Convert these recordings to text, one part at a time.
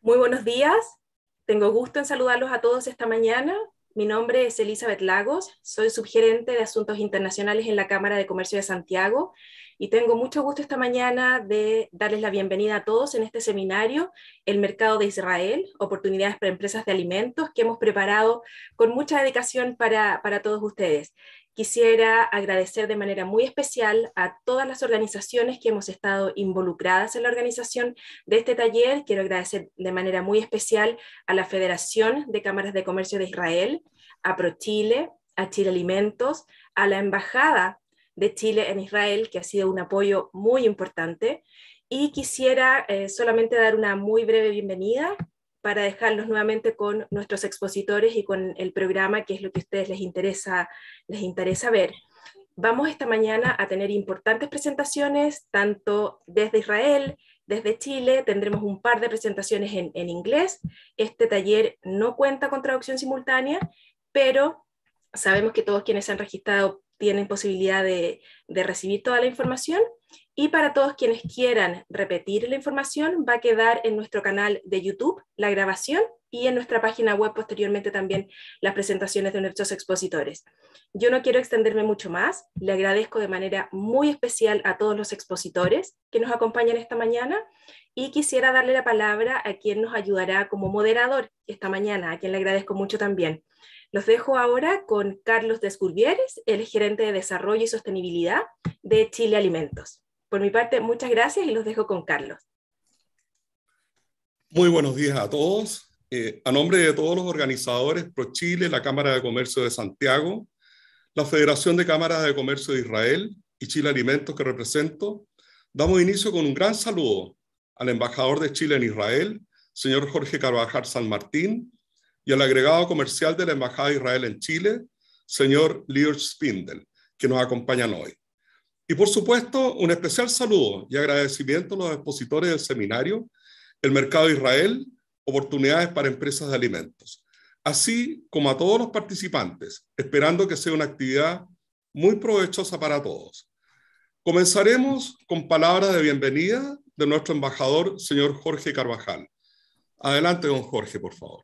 Muy buenos días, tengo gusto en saludarlos a todos esta mañana. Mi nombre es Elizabeth Lagos, soy subgerente de Asuntos Internacionales en la Cámara de Comercio de Santiago y tengo mucho gusto esta mañana de darles la bienvenida a todos en este seminario, El Mercado de Israel, Oportunidades para Empresas de Alimentos, que hemos preparado con mucha dedicación para todos ustedes. Quisiera agradecer de manera muy especial a todas las organizaciones que hemos estado involucradas en la organización de este taller. Quiero agradecer de manera muy especial a la Federación de Cámaras de Comercio de Israel, a ProChile, a Chile Alimentos, a la Embajada de Chile en Israel, que ha sido un apoyo muy importante. Y quisiera solamente dar una muy breve bienvenida para dejarlos nuevamente con nuestros expositores y con el programa, que es lo que a ustedes les interesa ver. Vamos esta mañana a tener importantes presentaciones, tanto desde Israel, desde Chile. Tendremos un par de presentaciones en inglés. Este taller no cuenta con traducción simultánea, pero sabemos que todos quienes se han registrado tienen posibilidad de recibir toda la información. Y para todos quienes quieran repetir la información, va a quedar en nuestro canal de YouTube la grabación y en nuestra página web posteriormente también las presentaciones de nuestros expositores. Yo no quiero extenderme mucho más, le agradezco de manera muy especial a todos los expositores que nos acompañan esta mañana y quisiera darle la palabra a quien nos ayudará como moderador esta mañana, a quien le agradezco mucho también. Los dejo ahora con Carlos Descubieres, el gerente de Desarrollo y Sostenibilidad de Chile Alimentos. Por mi parte, muchas gracias y los dejo con Carlos. Muy buenos días a todos. A nombre de todos los organizadores, ProChile, la Cámara de Comercio de Santiago, la Federación de Cámaras de Comercio de Israel y Chile Alimentos que represento, damos inicio con un gran saludo al embajador de Chile en Israel, señor Jorge Carvajal San Martín, y al agregado comercial de la Embajada de Israel en Chile, señor Lior Spindel, que nos acompañan hoy. Y por supuesto, un especial saludo y agradecimiento a los expositores del seminario El Mercado de Israel, Oportunidades para Empresas de Alimentos, así como a todos los participantes, esperando que sea una actividad muy provechosa para todos. Comenzaremos con palabras de bienvenida de nuestro embajador, señor Jorge Carvajal. Adelante, don Jorge, por favor.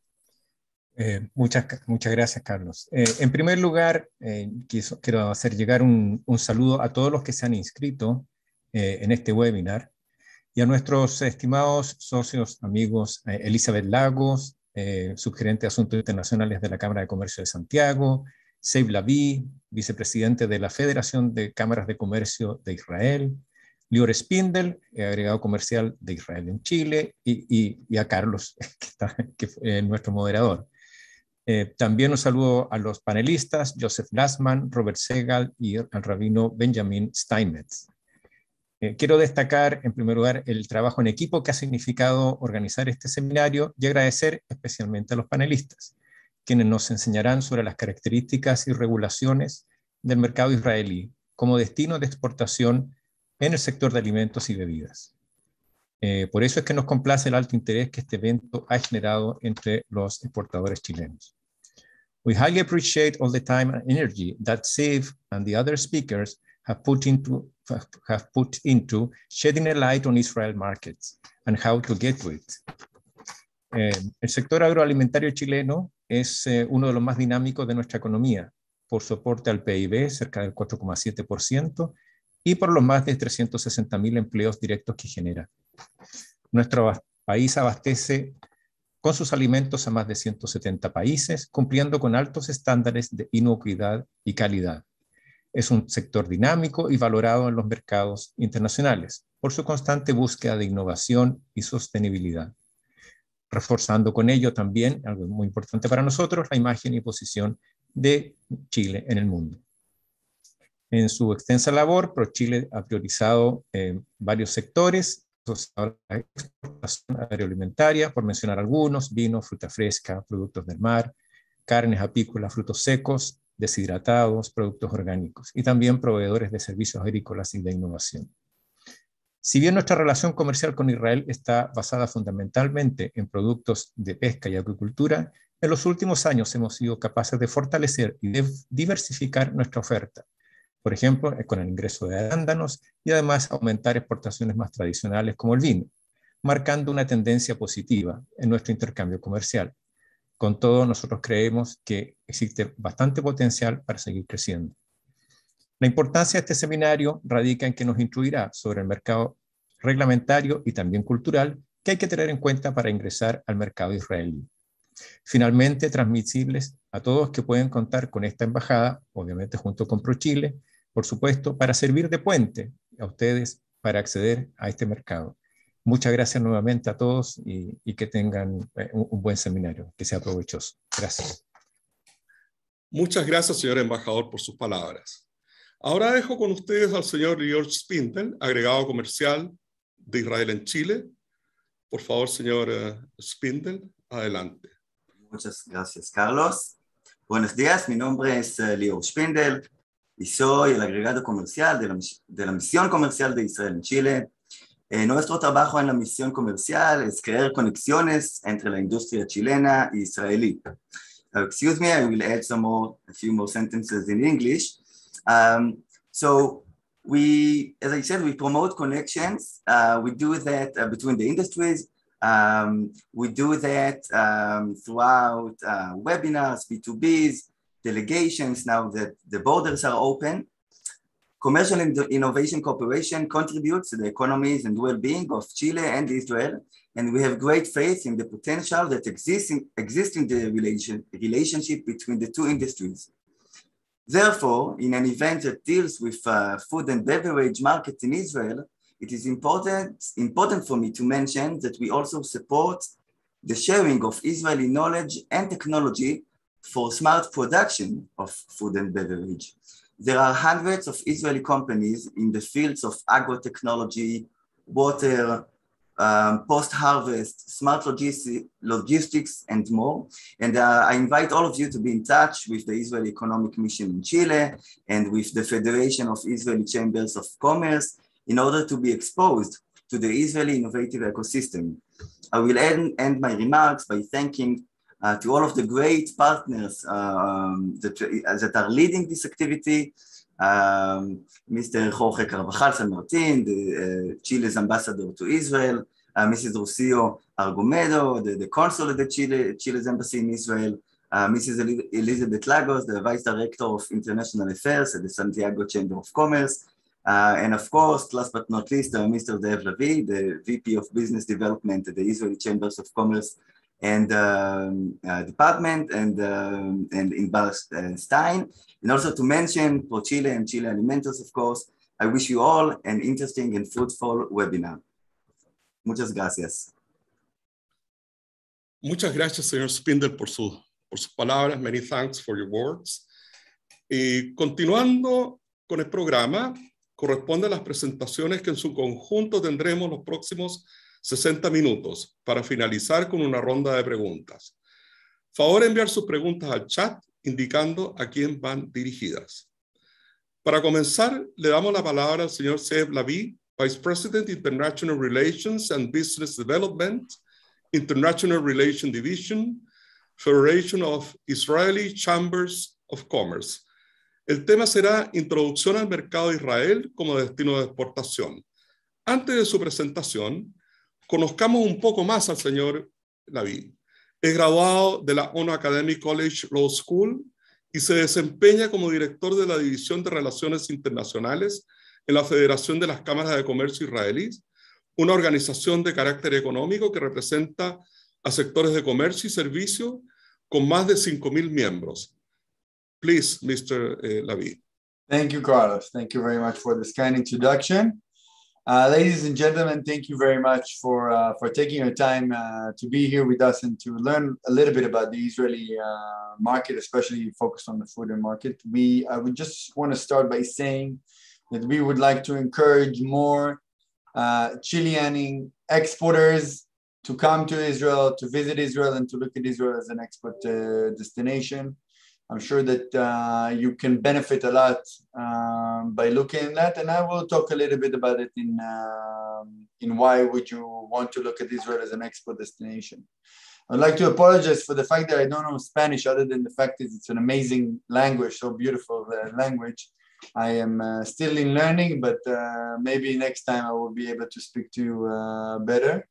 Muchas gracias, Carlos. En primer lugar, quiero hacer llegar un saludo a todos los que se han inscrito en este webinar y a nuestros estimados socios, amigos, Elizabeth Lagos, subgerente de Asuntos Internacionales de la Cámara de Comercio de Santiago, Zeev Lavi, vicepresidente de la Federación de Cámaras de Comercio de Israel, Lior Spindel, agregado comercial de Israel en Chile, y a Carlos, que es nuestro moderador. También un saludo a los panelistas, Joseph Glassman, Robert Segal y al rabino Benjamin Steinmetz. Quiero destacar, en primer lugar, el trabajo en equipo que ha significado organizar este seminario y agradecer especialmente a los panelistas, quienes nos enseñarán sobre las características y regulaciones del mercado israelí como destino de exportación en el sector de alimentos y bebidas. Por eso es que nos complace el alto interés que este evento ha generado entre los exportadores chilenos. We highly appreciate all the time and energy that Zeev and the other speakers have put into shedding a light on Israel markets and how to get to it. El sector agroalimentario chileno es uno de los más dinámicos de nuestra economía, por su aporte al PIB, cerca del 4,7%, y por los más de 360.000 empleos directos que genera. Nuestro país abastece con sus alimentos a más de 170 países, cumpliendo con altos estándares de inocuidad y calidad. Es un sector dinámico y valorado en los mercados internacionales por su constante búsqueda de innovación y sostenibilidad, reforzando con ello también, algo muy importante para nosotros, la imagen y posición de Chile en el mundo. En su extensa labor, ProChile ha priorizado varios sectores, la exportación agroalimentaria, por mencionar algunos: vino, fruta fresca, productos del mar, carnes apícolas, frutos secos, deshidratados, productos orgánicos, y también proveedores de servicios agrícolas y de innovación. Si bien nuestra relación comercial con Israel está basada fundamentalmente en productos de pesca y acuicultura, en los últimos años hemos sido capaces de fortalecer y de diversificar nuestra oferta, por ejemplo, con el ingreso de arándanos, y además aumentar exportaciones más tradicionales como el vino, marcando una tendencia positiva en nuestro intercambio comercial. Con todo, nosotros creemos que existe bastante potencial para seguir creciendo. La importancia de este seminario radica en que nos instruirá sobre el mercado reglamentario y también cultural que hay que tener en cuenta para ingresar al mercado israelí. Finalmente, transmisibles a todos que pueden contar con esta embajada, obviamente junto con ProChile, por supuesto, para servir de puente a ustedes para acceder a este mercado. Muchas gracias nuevamente a todos y que tengan un buen seminario, que sea provechoso. Gracias. Muchas gracias, señor embajador, por sus palabras. Ahora dejo con ustedes al señor Lior Spindel, agregado comercial de Israel en Chile. Por favor, señor Spindel, adelante. Muchas gracias, Carlos. Buenos días, mi nombre es Lior Spindel y soy el agregado comercial de la misión comercial de Israel en Chile. Nuestro trabajo en la misión comercial es crear conexiones entre la industria chilena y israelí. Excuse me, I will add a few more sentences in English. So we, as I said, we promote connections. We do that between the industries. We do that throughout webinars, B2Bs, delegations, now that the borders are open. Commercial and Innovation Cooperation contributes to the economies and well-being of Chile and Israel, and we have great faith in the potential that exists in the relationship between the two industries. Therefore, in an event that deals with food and beverage markets in Israel, it is important for me to mention that we also support the sharing of Israeli knowledge and technology for smart production of food and beverage. There are hundreds of Israeli companies in the fields of agrotechnology, water, post-harvest, smart logistics, and more. And I invite all of you to be in touch with the Israeli Economic Mission in Chile and with the Federation of Israeli Chambers of Commerce in order to be exposed to the Israeli innovative ecosystem. I will end my remarks by thanking to all of the great partners that are leading this activity, Mr. Jorge Carvajal San Martin, Chile's ambassador to Israel, Mrs. Rocio Argumedo, the consul at the Chile's embassy in Israel, Mrs. Elizabeth Lagos, the Vice Director of International Affairs at the Santiago Chamber of Commerce, and of course, last but not least, Mr. Zev Lavi, the VP of Business Development at the Israeli Chambers of Commerce and department, and Inbar Stein. And also to mention ProChile and Chile Alimentos, of course. I wish you all an interesting and fruitful webinar. Muchas gracias. Muchas gracias, señor Spindel, por sus palabras. Many thanks for your words. Y continuando con el programa, corresponde a las presentaciones que en su conjunto tendremos los próximos 60 minutos para finalizar con una ronda de preguntas. Favor enviar sus preguntas al chat indicando a quién van dirigidas. Para comenzar, le damos la palabra al señor Zev Lavi, Vice President, International Relations and Business Development, International Relations Division, Federation of Israeli Chambers of Commerce. El tema será Introducción al mercado de Israel como destino de exportación. Antes de su presentación, conozcamos un poco más al señor Lavi. Es graduado de la ONU Academic College Law School y se desempeña como director de la División de Relaciones Internacionales en la Federación de las Cámaras de Comercio Israelíes, una organización de carácter económico que representa a sectores de comercio y servicio con más de 5,000 miembros. Please, Mr. Lavi. Thank you, Carlos. Thank you very much for this kind introduction. Ladies and gentlemen, thank you very much for taking your time to be here with us and to learn a little bit about the Israeli market, especially focused on the food and market. I would just want to start by saying that we would like to encourage more Chilean exporters to come to Israel, to visit Israel, and to look at Israel as an export destination. I'm sure that you can benefit a lot by looking at that, and I will talk a little bit about it in why would you want to look at Israel as an export destination. I'd like to apologize for the fact that I don't know Spanish, other than the fact that it's an amazing language, so beautiful language. I am still in learning, but maybe next time I will be able to speak to you better.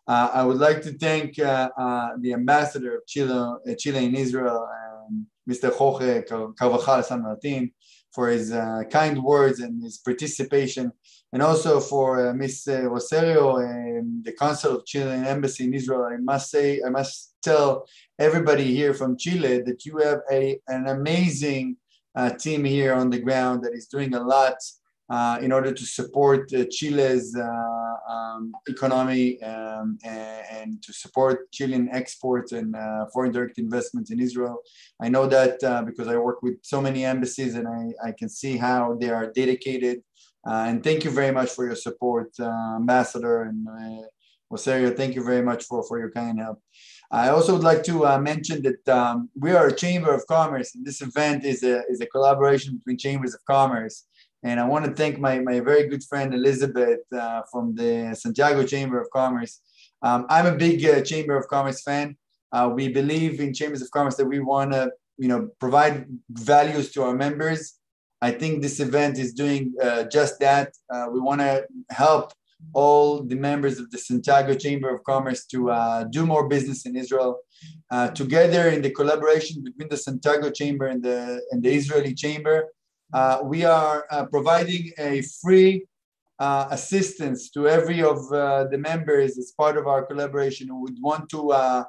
I would like to thank the ambassador of Chile in Israel, Mr. Jorge Carvajal San Martin, for his kind words and his participation, and also for Ms. Rosario, the consul of Chilean embassy in Israel. I must tell everybody here from Chile that you have an amazing team here on the ground that is doing a lot in order to support Chile's economy and to support Chilean exports and foreign direct investments in Israel. I know that because I work with so many embassies, and I can see how they are dedicated. And thank you very much for your support, Ambassador, and Rosario, thank you very much for your kind help. I also would like to mention that we are a Chamber of Commerce, and this event is a collaboration between Chambers of Commerce. And I want to thank my very good friend Elizabeth from the Santiago Chamber of Commerce. I'm a big Chamber of Commerce fan. We believe in Chambers of Commerce that we want to, provide values to our members. I think this event is doing just that. We want to help all the members of the Santiago Chamber of Commerce to do more business in Israel. Together in the collaboration between the Santiago Chamber and the Israeli Chamber, we are providing a free assistance to every of the members as part of our collaboration who would want to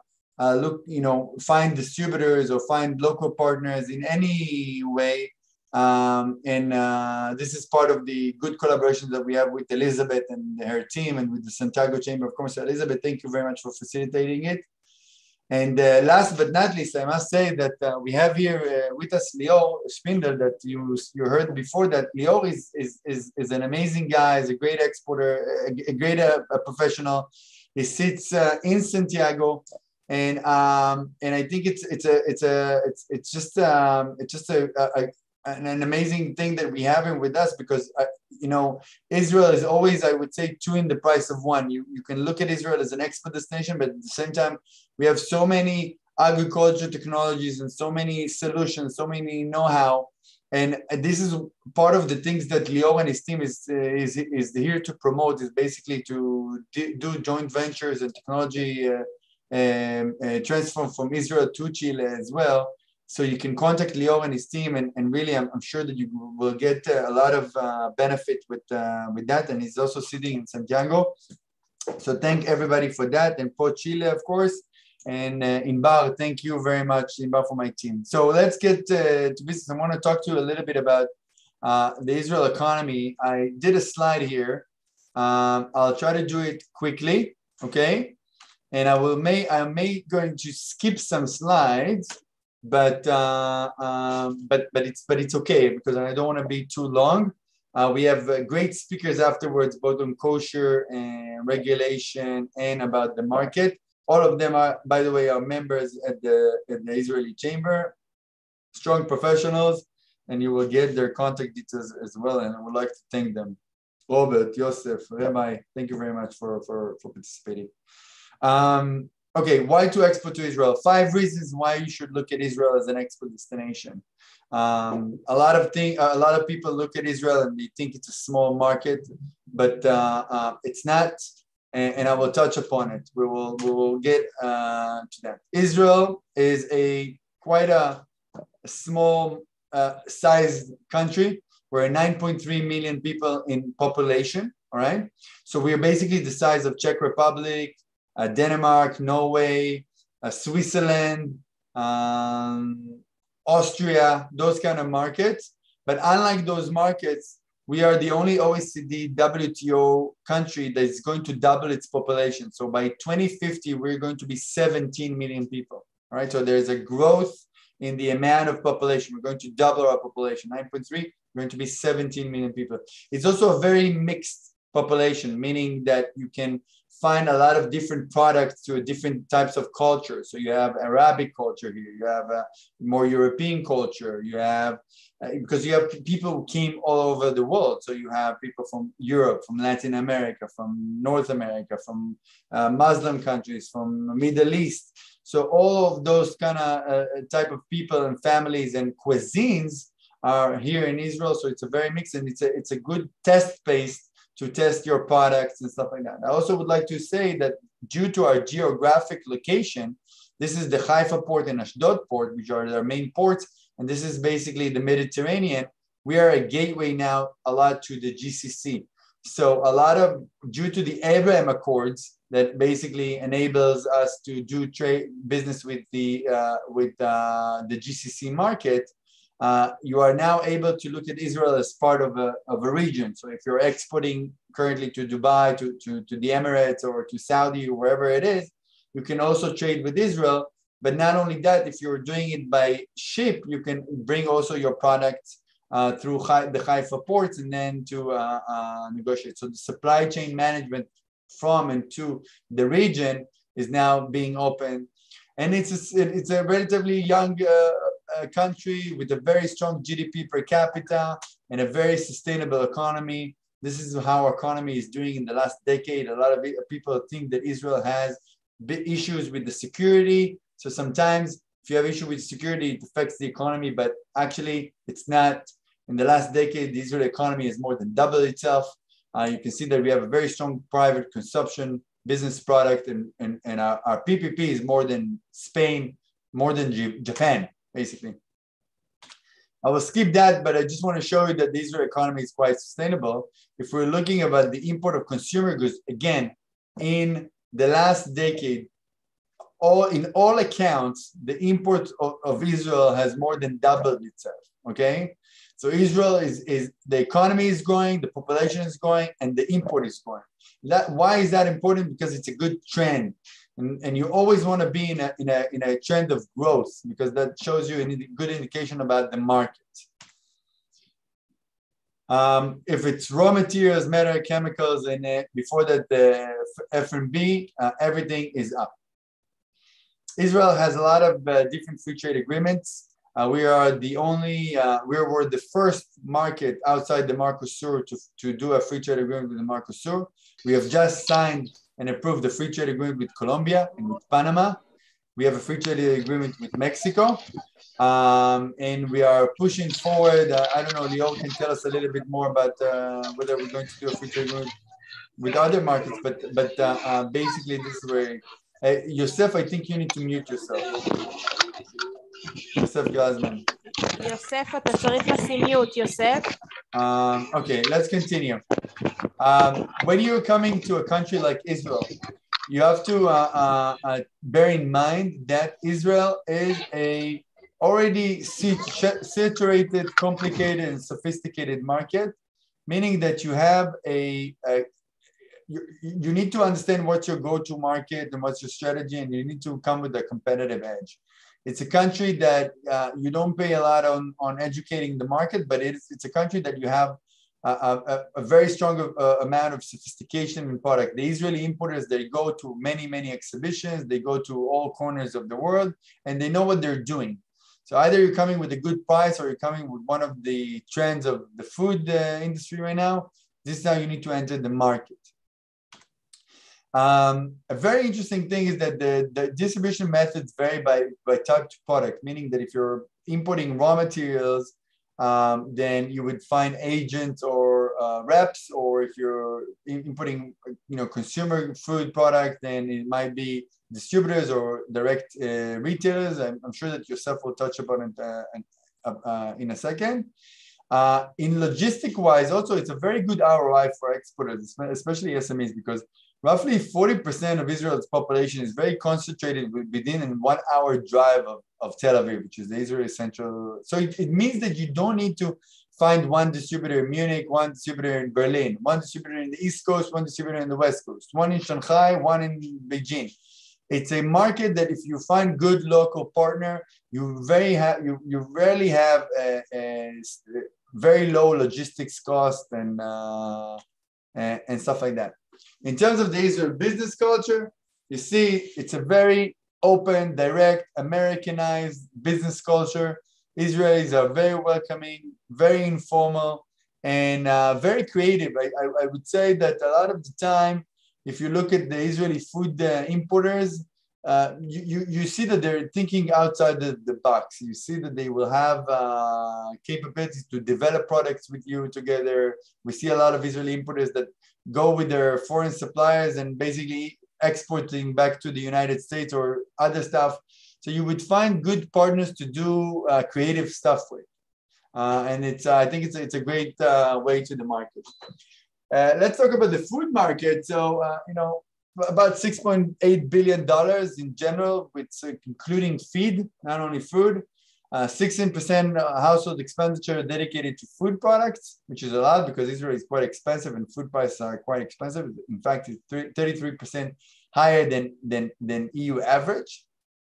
find distributors or find local partners in any way. This is part of the good collaboration that we have with Elizabeth and her team and with the Santiago Chamber of Commerce. Elizabeth, thank you very much for facilitating it. And last but not least, I must say that we have here with us Lior Spindel, that you heard before. That Lior is an amazing guy, is a great exporter, a great professional. He sits in Santiago, and I think it's just an amazing thing that we have him with us, because Israel is always, I would say, two in the price of one. You can look at Israel as an export destination, but at the same time, we have so many agriculture technologies and so many solutions, so many know-how. And this is part of the things that Lior and his team is here to promote, is basically to do joint ventures and technology transfer from Israel to Chile as well. So you can contact Lior and his team, and really, I'm sure that you will get a lot of benefit with that. And he's also sitting in Santiago. So thank everybody for that. And for Chile, of course. And Inbar, thank you very much, Inbar, for my team. So let's get to business. I want to talk to you a little bit about the Israel economy. I did a slide here. I'll try to do it quickly, okay? And I may going to skip some slides, but it's okay, because I don't want to be too long. We have great speakers afterwards, both on kosher and regulation and about the market. All of them are, by the way, are members at the Israeli Chamber, strong professionals, and you will get their contact details as well. And I would like to thank them. Robert, Yosef, Rabbi, thank you very much for participating. Okay, why to export to Israel? 5 reasons why you should look at Israel as an export destination. A lot of people look at Israel and they think it's a small market, but it's not. And I will touch upon it. We will get to that. Israel is quite a small sized country. We're 9.3 million people in population. All right. So we are basically the size of Czech Republic, Denmark, Norway, Switzerland, Austria, those kind of markets. But unlike those markets, we are the only OECD WTO country that is going to double its population. So by 2050, we're going to be 17 million people. All right. So there's a growth in the amount of population. We're going to double our population. 9.3, we're going to be 17 million people. It's also a very mixed population, meaning that you can find a lot of different products to different types of culture. So you have Arabic culture here, you have more European culture, you have, because you have people who came all over the world. So you have people from Europe, from Latin America, from North America, from Muslim countries, from Middle East. So all of those kind of type of people and families and cuisines are here in Israel. So it's a very mixed, and it's a good test space to test your products and stuff like that. I also would like to say that due to our geographic location, this is the Haifa port and Ashdod port, which are their main ports, and this is basically the Mediterranean. We are a gateway now a lot to the GCC. So a lot of, due to the Abraham Accords that basically enables us to do trade business with the GCC market, you are now able to look at Israel as part of a region. So if you're exporting currently to Dubai, to the Emirates or to Saudi or wherever it is, you can also trade with Israel. But not only that, if you're doing it by ship, you can bring also your products through the Haifa ports and then to negotiate. So the supply chain management from and to the region is now being opened. And it's a relatively young country with a very strong GDP per capita and a very sustainable economy. This is how our economy is doing in the last decade. A lot of people think that Israel has big issues with the security. So sometimes if you have issue with security, it affects the economy, but actually it's not. In the last decade, the Israeli economy has more than doubled itself. You can see that we have a very strong private consumption business product, and our PPP is more than Spain, more than Japan, basically. I will skip that, but I just want to show you that the Israeli economy is quite sustainable. If we're looking about the import of consumer goods, again, in the last decade, in all accounts, the import of Israel has more than doubled itself, okay? So Israel is the economy is growing, the population is growing, and the import is growing. Why is that important? Because it's a good trend. And you always want to be in a trend of growth, because that shows you a good indication about the market. If it's raw materials, metal, chemicals, and before that the F&B, everything is up. Israel has a lot of different free trade agreements. We are the only, we were the first market outside the Mercosur to do a free trade agreement with the Mercosur. We have just signed and approved the free trade agreement with Colombia and with Panama. We have a free trade agreement with Mexico. And we are pushing forward. I don't know, Leo can tell us a little bit more about whether we're going to do a free trade agreement with other markets, but basically this is where, Yosef, I think you need to mute yourself. Yosef Glasman. יוסף, אתה צריך לשים mute, יוסף. Okay, let's continue. When you're coming to a country like Israel, you have to bear in mind that Israel is a already saturated, complicated, and sophisticated market, meaning that you have you need to understand what's your go-to market and what's your strategy, and you need to come with a competitive edge. It's a country that you don't pay a lot on educating the market, but it's a country that you have a very strong amount of sophistication in product. The Israeli importers, they go to many, many exhibitions, they go to all corners of the world, and they know what they're doing. So either you're coming with a good price or you're coming with one of the trends of the food industry right now. This is how you need to enter the market. A very interesting thing is that the distribution methods vary by type of product, meaning that if you're importing raw materials, then you would find agents or reps, or if you're importing consumer food product, then it might be distributors or direct retailers. I'm sure that Yosef will touch upon it in a second. In logistic wise, also, it's a very good ROI for exporters, especially SMEs, because roughly 40% of Israel's population is very concentrated within a 1 hour drive of Tel Aviv, which is the Israeli central. So it means that you don't need to find one distributor in Munich, one distributor in Berlin, one distributor in the East Coast, one distributor in the West Coast, one in Shanghai, one in Beijing. It's a market that if you find good local partner, you rarely have a very low logistics cost and stuff like that. In terms of the Israel business culture, you see it's a very open, direct, Americanized business culture. Israelis are very welcoming, very informal, and very creative. I would say that a lot of the time, if you look at the Israeli food importers, you see that they're thinking outside the box. You see that they will have capabilities to develop products with you together. We see a lot of Israeli importers that go with their foreign suppliers and basically exporting back to the United States or other stuff. So you would find good partners to do creative stuff with. And I think it's a great way to the market. Let's talk about the food market. So, about $6.8 billion in general, with including feed, not only food. 16% household expenditure dedicated to food products, which is a lot because Israel is quite expensive and food prices are quite expensive. In fact, it's 33% higher than EU average.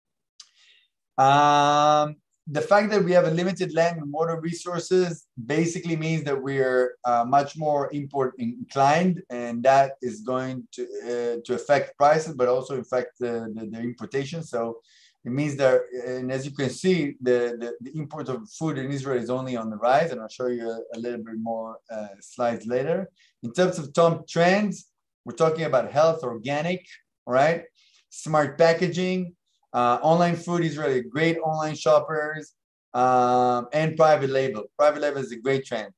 The fact that we have a limited land and water resources basically means that we are much more import inclined, and that is going to affect prices, but also affect the importation. So it means that, and as you can see, the import of food in Israel is only on the rise, and I'll show you a little bit more slides later. In terms of top trends, we're talking about health, organic, all right? Smart packaging, online food. Israel is great online shoppers, and private label. Private label is a great trend.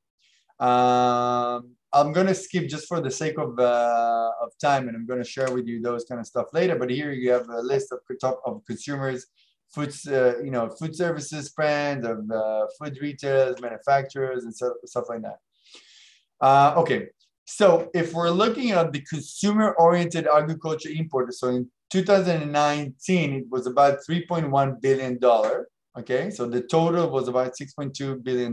I'm going to skip just for the sake of time, and I'm going to share with you those kind of stuff later. But here you have a list of consumers, food services brands, of food retailers, manufacturers, and stuff like that. Okay, so if we're looking at the consumer-oriented agriculture import, so in 2019 it was about $3.1 billion. Okay, so the total was about $6.2 billion.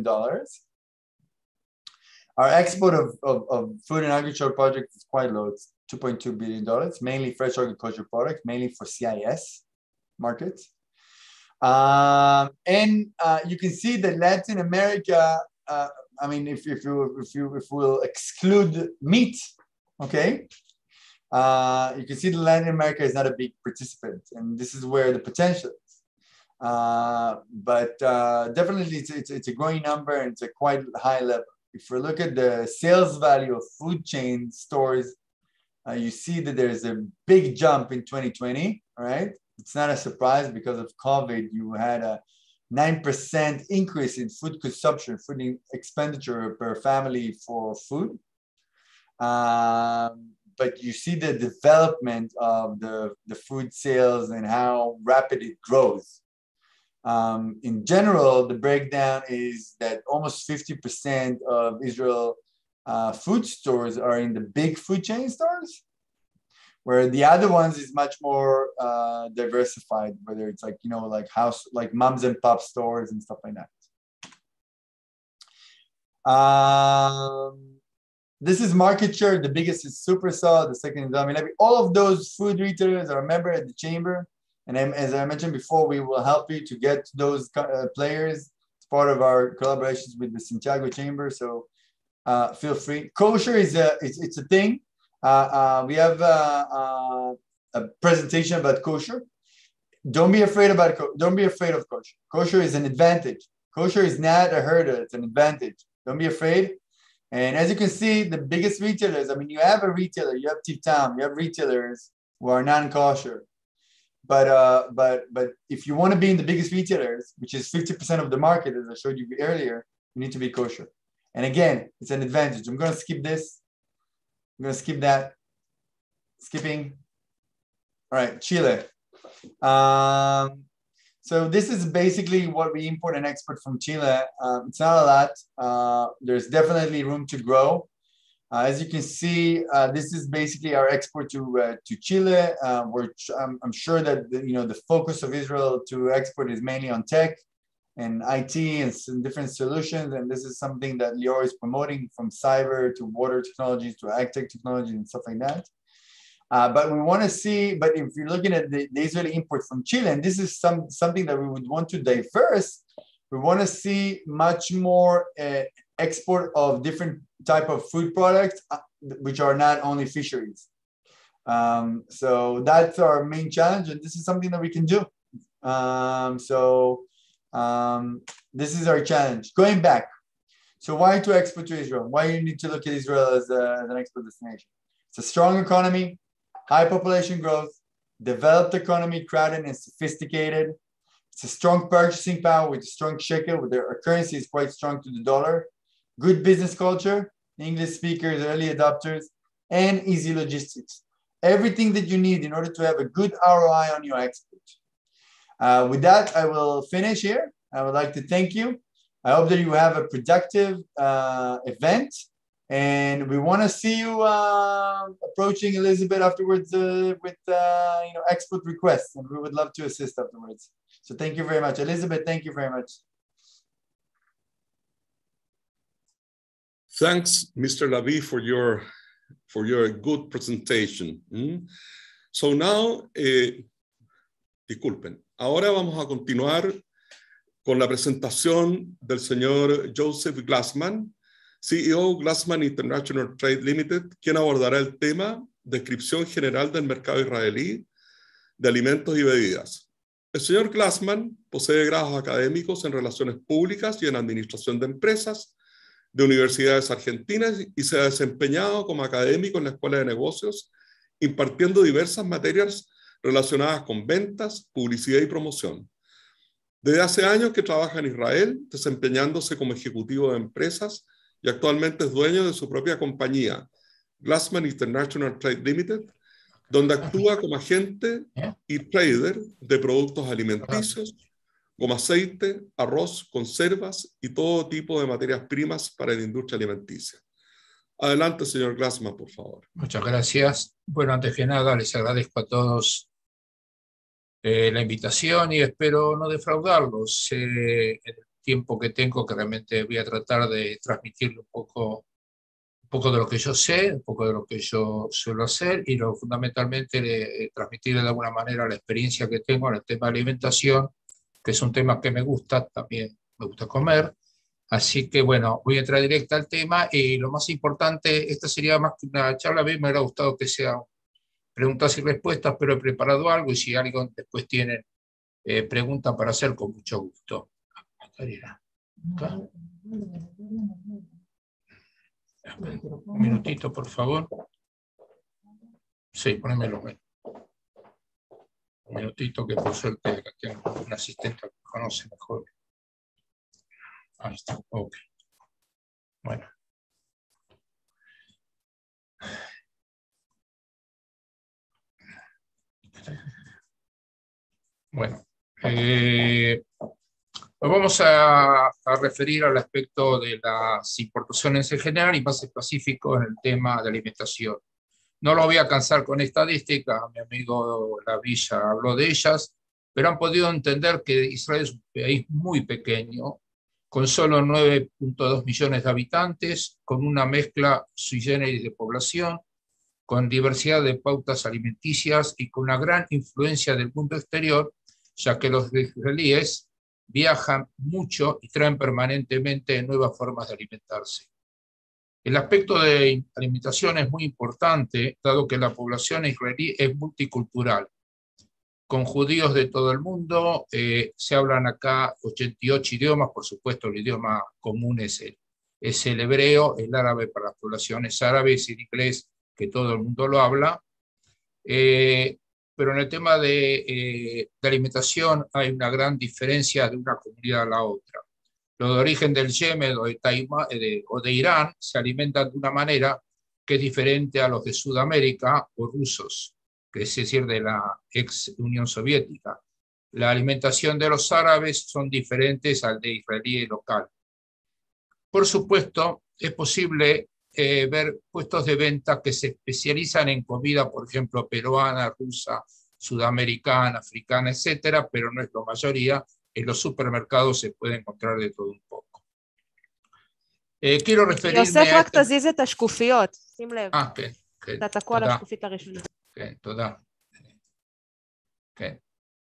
Our export of food and agriculture projects is quite low. It's $2.2 billion, mainly fresh agriculture products, mainly for CIS markets. And you can see that Latin America, I mean, if we'll exclude meat, okay, you can see that Latin America is not a big participant, and this is where the potential is. But definitely it's a growing number, and it's a quite high level. If we look at the sales value of food chain stores, you see that there's a big jump in 2020, right? It's not a surprise because of COVID. You had a 9% increase in food consumption, food expenditure per family for food. But you see the development of the food sales and how rapid it grows. In general, the breakdown is that almost 50% of Israel food stores are in the big food chain stores, where the other ones is much more diversified, whether it's like, like moms and pop stores and stuff like that. This is market share. The biggest is Supersol, the second is Dami Levi. All of those food retailers are a member at the chamber. And as I mentioned before, we will help you to get those players. It's part of our collaborations with the Santiago Chamber. So feel free. Kosher is it's a thing. We have a presentation about kosher. Don't be afraid of kosher. Kosher is an advantage. Kosher is not a hurdle. It's an advantage. Don't be afraid. And as you can see, the biggest retailers. I mean, you have a retailer. You have Tiftam. You have retailers who are non-kosher. But if you want to be in the biggest retailers, which is 50% of the market, as I showed you earlier, you need to be kosher. And again, it's an advantage. I'm going to skip this. I'm going to skip that. Skipping. All right, Chile. So this is basically what we import and export from Chile. It's not a lot. There's definitely room to grow. As you can see, this is basically our export to Chile. I'm sure that the focus of Israel to export is mainly on tech and IT and some different solutions. And this is something that Lior is promoting, from cyber to water technologies to ag tech technology and stuff like that. But we want to see, but if you're looking at the Israeli import from Chile, and this is something that we would want to diverse, we want to see much more export of different type of food products, which are not only fisheries. So that's our main challenge, and this is something that we can do. This is our challenge. Going back, so why to export to Israel? Why you need to look at Israel as an export destination? It's a strong economy, high population growth, developed economy, crowded and sophisticated. It's a strong purchasing power with a strong shekel, with their currency is quite strong to the dollar. Good business culture, English speakers, early adopters, and easy logistics. everything that you need in order to have a good ROI on your export. With that, I will finish here. I would like to thank you. I hope that you have a productive event, and we want to see you approaching Elizabeth afterwards with export requests, and we would love to assist afterwards. So thank you very much. Elizabeth, thank you very much. Thanks, Mr. Lavie, for your good presentation. So now, disculpen, ahora vamos a continuar con la presentación del señor Joseph Glassman, CEO Glassman International Trade Limited, quien abordará el tema descripción general del mercado israelí de alimentos y bebidas. El señor Glassman posee grados académicos en relaciones públicas y en administración de empresas de universidades argentinas y se ha desempeñado como académico en la Escuela de Negocios, impartiendo diversas materias relacionadas con ventas, publicidad y promoción. Desde hace años que trabaja en Israel, desempeñándose como ejecutivo de empresas y actualmente es dueño de su propia compañía, Glassman International Trade Limited, donde actúa como agente y trader de productos alimenticios, como aceite, arroz, conservas y todo tipo de materias primas para la industria alimenticia. Adelante, señor Glassman, por favor. Muchas gracias. Bueno, antes que nada, les agradezco a todos la invitación y espero no defraudarlos en el tiempo que tengo, que realmente voy a tratar de transmitirle un poco de lo que yo sé, un poco de lo que yo suelo hacer y fundamentalmente transmitirle de alguna manera la experiencia que tengo en el tema de alimentación, que es un tema que me gusta, también me gusta comer. Así que bueno, voy a entrar directa al tema y lo más importante, esta sería más que una charla, a mí me hubiera gustado que sea preguntas y respuestas, pero he preparado algo y si alguien después tiene preguntas para hacer, con mucho gusto. ¿Acá? Un minutito, por favor. Sí, ponémelo. Un minutito, que por suerte acá tengo un asistente que me conoce mejor. Ahí está, ok. Bueno. Bueno, nos vamos a referir al aspecto de las importaciones en general y más específico en el tema de alimentación. No lo voy a cansar con estadísticas, mi amigo Lavilla habló de ellas, pero han podido entender que Israel es un país muy pequeño, con solo 9.2 millones de habitantes, con una mezcla sui generis de población, con diversidad de pautas alimenticias y con una gran influencia del mundo exterior, ya que los israelíes viajan mucho y traen permanentemente nuevas formas de alimentarse. El aspecto de alimentación es muy importante, dado que la población israelí es multicultural. Con judíos de todo el mundo, se hablan acá 88 idiomas, por supuesto el idioma común es el hebreo, el árabe para las poblaciones árabes y el inglés, que todo el mundo lo habla. Pero en el tema de alimentación hay una gran diferencia de una comunidad a la otra. Los de origen del Yemen o de Irán se alimentan de una manera que es diferente a los de Sudamérica o rusos, que es decir, de la ex Unión Soviética. La alimentación de los árabes son diferentes al de israelí local. Por supuesto, es posible ver puestos de venta que se especializan en comida, por ejemplo, peruana, rusa, sudamericana, africana, etcétera, pero no es la mayoría. En los supermercados se puede encontrar de todo un poco. quiero referirme יוסף, רק תזיז את השקופיות, שים לב. כן, כן. אתה תקוע לשקופית הראשונה. כן, תודה. כן.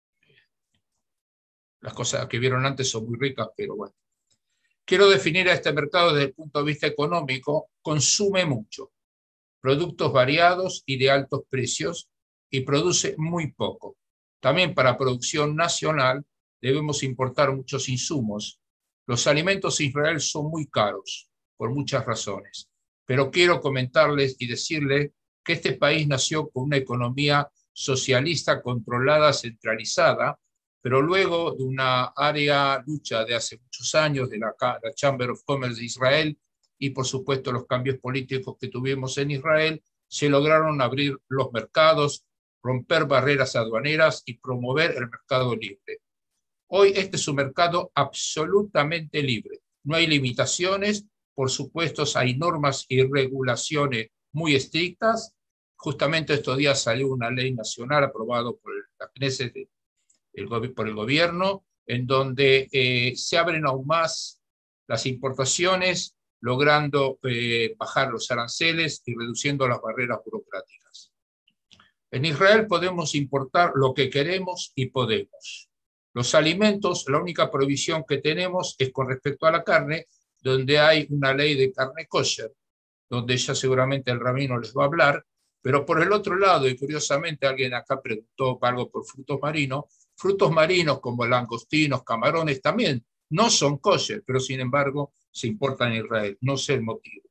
Las cosas que vieron antes son muy ricas, pero bueno. Quiero definir a este mercado desde el punto de vista económico. Consume mucho, productos variados y de altos precios, y produce muy poco. También para producción nacional debemos importar muchos insumos. Los alimentos en Israel son muy caros, por muchas razones, pero quiero comentarles y decirles que este país nació con una economía socialista controlada, centralizada, pero luego de una área lucha de hace muchos años de la Chamber of Commerce de Israel y por supuesto los cambios políticos que tuvimos en Israel, se lograron abrir los mercados, romper barreras aduaneras y promover el mercado libre. Hoy este es un mercado absolutamente libre. No hay limitaciones, por supuesto hay normas y regulaciones muy estrictas. Justamente estos días salió una ley nacional aprobada por la Knesset, por el gobierno, en donde se abren aún más las importaciones, logrando bajar los aranceles y reduciendo las barreras burocráticas. En Israel podemos importar lo que queremos y podemos. Los alimentos, la única prohibición que tenemos es con respecto a la carne, donde hay una ley de carne kosher, donde ya seguramente el rabino les va a hablar, pero por el otro lado, y curiosamente alguien acá preguntó algo por frutos marinos como langostinos, camarones también no son kosher, pero sin embargo se importan en Israel. No sé el motivo.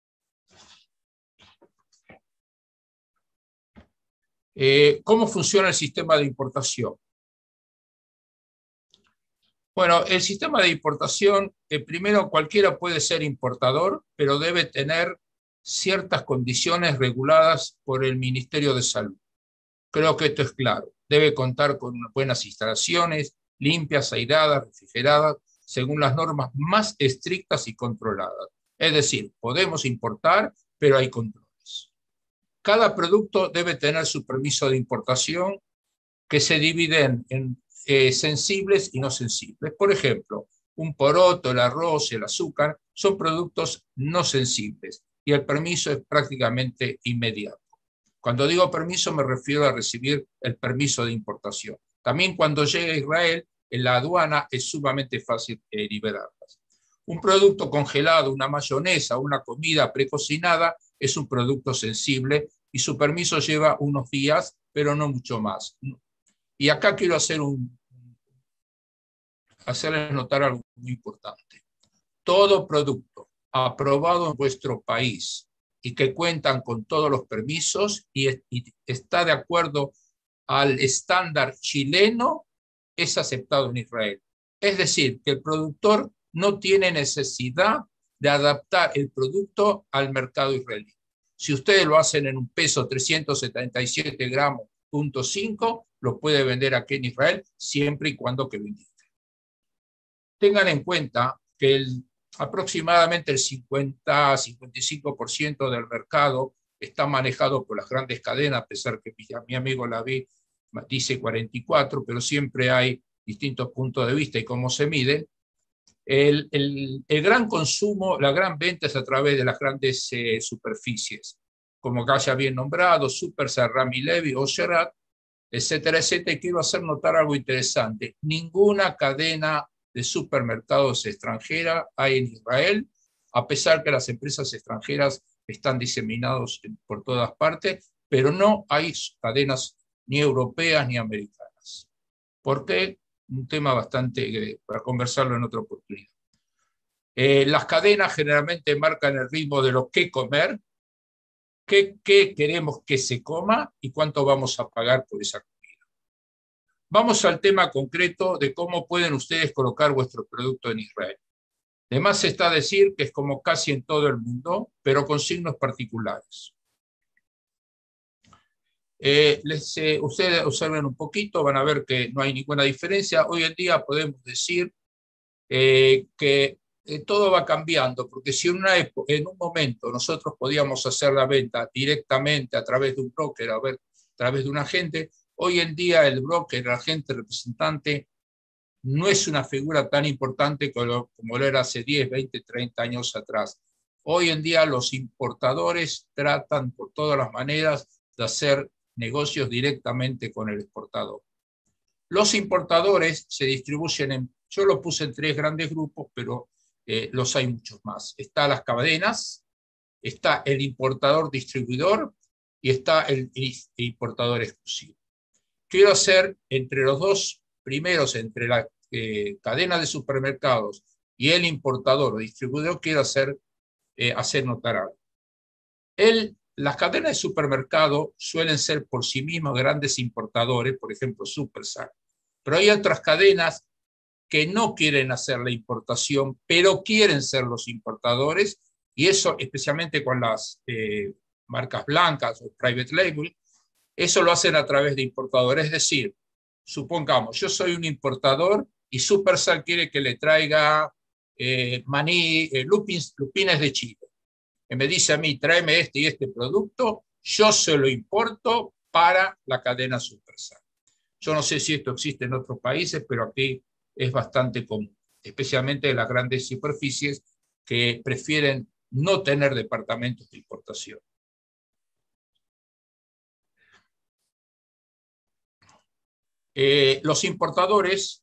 ¿Cómo funciona el sistema de importación? Bueno, el sistema de importación, primero cualquiera puede ser importador, pero debe tener ciertas condiciones reguladas por el Ministerio de Salud. Creo que esto es claro. Debe contar con buenas instalaciones, limpias, airadas, refrigeradas, según las normas más estrictas y controladas. Es decir, podemos importar, pero hay controles. Cada producto debe tener su permiso de importación, que se dividen en sensibles y no sensibles. Por ejemplo, un poroto, el arroz, el azúcar, son productos no sensibles y el permiso es prácticamente inmediato. Cuando digo permiso me refiero a recibir el permiso de importación. También cuando llega a Israel, en la aduana es sumamente fácil liberarlas. Un producto congelado, una mayonesa, una comida precocinada es un producto sensible y su permiso lleva unos días, pero no mucho más. Y acá quiero hacerles notar algo muy importante. Todo producto aprobado en vuestro país y que cuentan con todos los permisos y está de acuerdo al estándar chileno es aceptado en Israel. Es decir, que el productor no tiene necesidad de adaptar el producto al mercado israelí. Si ustedes lo hacen en un peso 377 gramos, .5, lo puede vender aquí en Israel siempre y cuando que lo indique. Tengan en cuenta que aproximadamente el 50-55% del mercado está manejado por las grandes cadenas, a pesar que mi amigo Laví dice 44, pero siempre hay distintos puntos de vista y cómo se mide. El gran consumo, la gran venta es a través de las grandes superficies, como acá ya bien nombrado, Super, Rami Levi, Oserat, etcétera, etcétera. Y quiero hacer notar algo interesante. Ninguna cadena de supermercados extranjera hay en Israel, a pesar que las empresas extranjeras están diseminadas por todas partes, pero no hay cadenas ni europeas ni americanas. ¿Por qué? Un tema bastante para conversarlo en otra oportunidad. Las cadenas generalmente marcan el ritmo de lo que comer, qué queremos que se coma y cuánto vamos a pagar por esa comida. Vamos al tema concreto de cómo pueden ustedes colocar vuestro producto en Israel. Además está decir que es como casi en todo el mundo, pero con signos particulares. Ustedes observen un poquito, van a ver que no hay ninguna diferencia. Hoy en día podemos decir que todo va cambiando, porque si en un momento nosotros podíamos hacer la venta directamente a través de un broker, a través de un agente, hoy en día el broker, el agente, el representante, no es una figura tan importante como lo era hace 10, 20, 30 años atrás. Hoy en día los importadores tratan por todas las maneras de hacer negocios directamente con el exportador. Los importadores se distribuyen yo lo puse en 3 grandes grupos, pero los hay muchos más. Está las cadenas, está el importador distribuidor y está el importador exclusivo. Quiero hacer entre los dos primeros, entre la cadena de supermercados y el importador o distribuidor, quiero hacer notar algo. Las cadenas de supermercado suelen ser por sí mismas grandes importadores, por ejemplo, Supersal, pero hay otras cadenas que no quieren hacer la importación, pero quieren ser los importadores, y eso especialmente con las marcas blancas o private label, eso lo hacen a través de importadores. Es decir, supongamos, yo soy un importador y Supersal quiere que le traiga maní, lupines de Chile. Y me dice a mí, tráeme este y este producto, yo se lo importo para la cadena Supersal. Yo no sé si esto existe en otros países, pero aquí es bastante común, especialmente en las grandes superficies que prefieren no tener departamentos de importación. Los importadores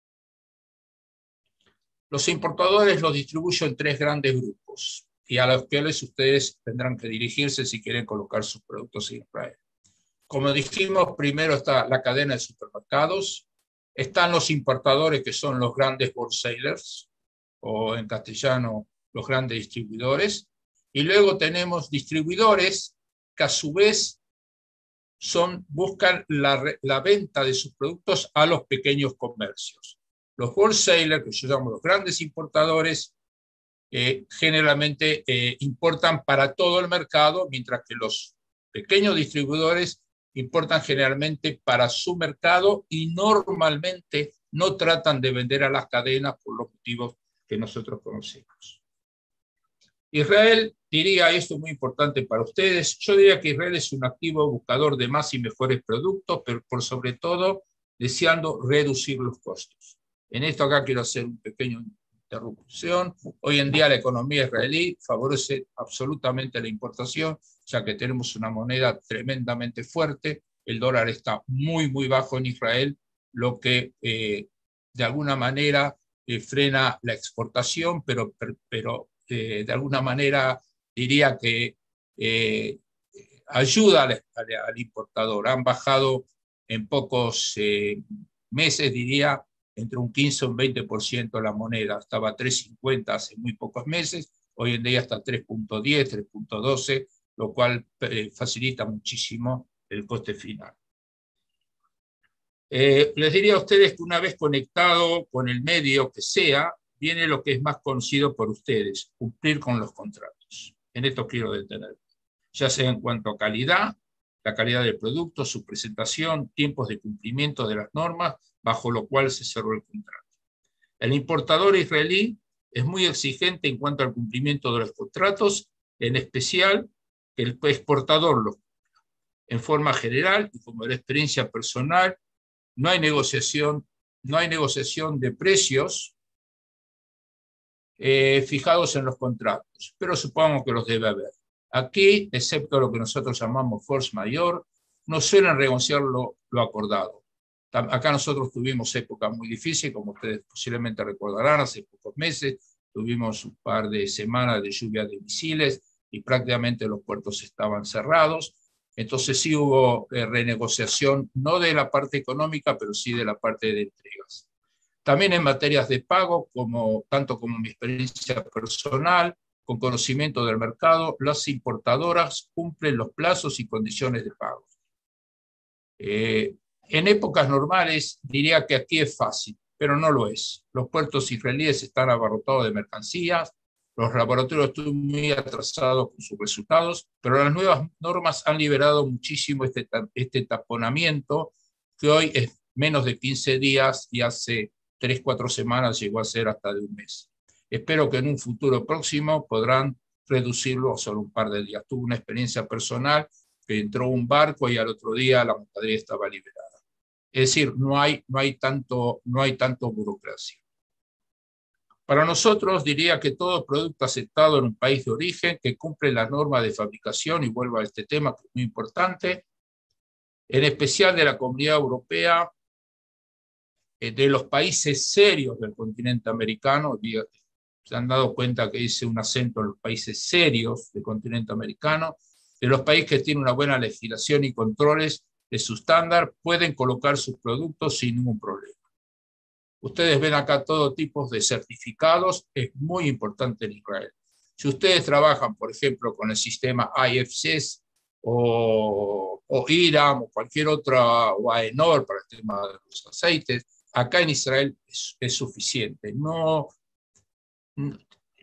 los distribuyo en 3 grandes grupos y a los cuales ustedes tendrán que dirigirse si quieren colocar sus productos en Israel. Como dijimos, primero está la cadena de supermercados, están los importadores que son los grandes wholesalers, o en castellano los grandes distribuidores, y luego tenemos distribuidores que a su vez buscan la venta de sus productos a los pequeños comercios. Los wholesalers, que yo llamo los grandes importadores, generalmente importan para todo el mercado, mientras que los pequeños distribuidores importan generalmente para su mercado y normalmente no tratan de vender a las cadenas por los motivos que nosotros conocemos. Israel, diría, esto es muy importante para ustedes, yo diría que Israel es un activo buscador de más y mejores productos, pero por sobre todo deseando reducir los costos. En esto acá quiero hacer un pequeño interrupción. Hoy en día la economía israelí favorece absolutamente la importación, ya que tenemos una moneda tremendamente fuerte, el dólar está muy, muy bajo en Israel, lo que de alguna manera frena la exportación, pero de alguna manera diría que ayuda al importador. Han bajado en pocos meses, diría, entre un 15 y un 20% la moneda. Estaba a 3.50 hace muy pocos meses, hoy en día está a 3.10, 3.12, lo cual facilita muchísimo el coste final. Les diría a ustedes que una vez conectado con el medio que sea, viene lo que es más conocido por ustedes, cumplir con los contratos. En esto quiero detenerme, ya sea en cuanto a calidad, la calidad del producto, su presentación, tiempos de cumplimiento de las normas, bajo lo cual se cerró el contrato. El importador israelí es muy exigente en cuanto al cumplimiento de los contratos, en especial que el exportador lo cumpla. En forma general, y como la experiencia personal, no hay negociación de precios fijados en los contratos, pero supongo que los debe haber. Aquí, excepto lo que nosotros llamamos force majeure, no suelen renegociar lo acordado. Acá nosotros tuvimos épocas muy difíciles, como ustedes posiblemente recordarán, hace pocos meses tuvimos un par de semanas de lluvia de misiles y prácticamente los puertos estaban cerrados. Entonces sí hubo renegociación, no de la parte económica, pero sí de la parte de entregas. También en materias de pago, tanto como mi experiencia personal, con conocimiento del mercado, las importadoras cumplen los plazos y condiciones de pago. En épocas normales diría que aquí es fácil, pero no lo es. Los puertos israelíes están abarrotados de mercancías, los laboratorios están muy atrasados con sus resultados, pero las nuevas normas han liberado muchísimo este taponamiento, que hoy es menos de 15 días y hace 3-4 semanas llegó a ser hasta de un mes. Espero que en un futuro próximo podrán reducirlo a solo un par de días. Tuve una experiencia personal que entró un barco y al otro día la mercadería estaba liberada. Es decir, no hay tanto burocracia. Para nosotros diría que todo producto aceptado en un país de origen que cumple la norma de fabricación, y vuelvo a este tema que es muy importante, en especial de la Comunidad Europea, de los países serios del continente americano, se han dado cuenta que hice un acento en los países serios del continente americano, de los países que tienen una buena legislación y controles de su estándar, pueden colocar sus productos sin ningún problema. Ustedes ven acá todo tipo de certificados, es muy importante en Israel. Si ustedes trabajan, por ejemplo, con el sistema IFCs o IRAM o cualquier otra, o AENOR para el tema de los aceites, acá en Israel es suficiente.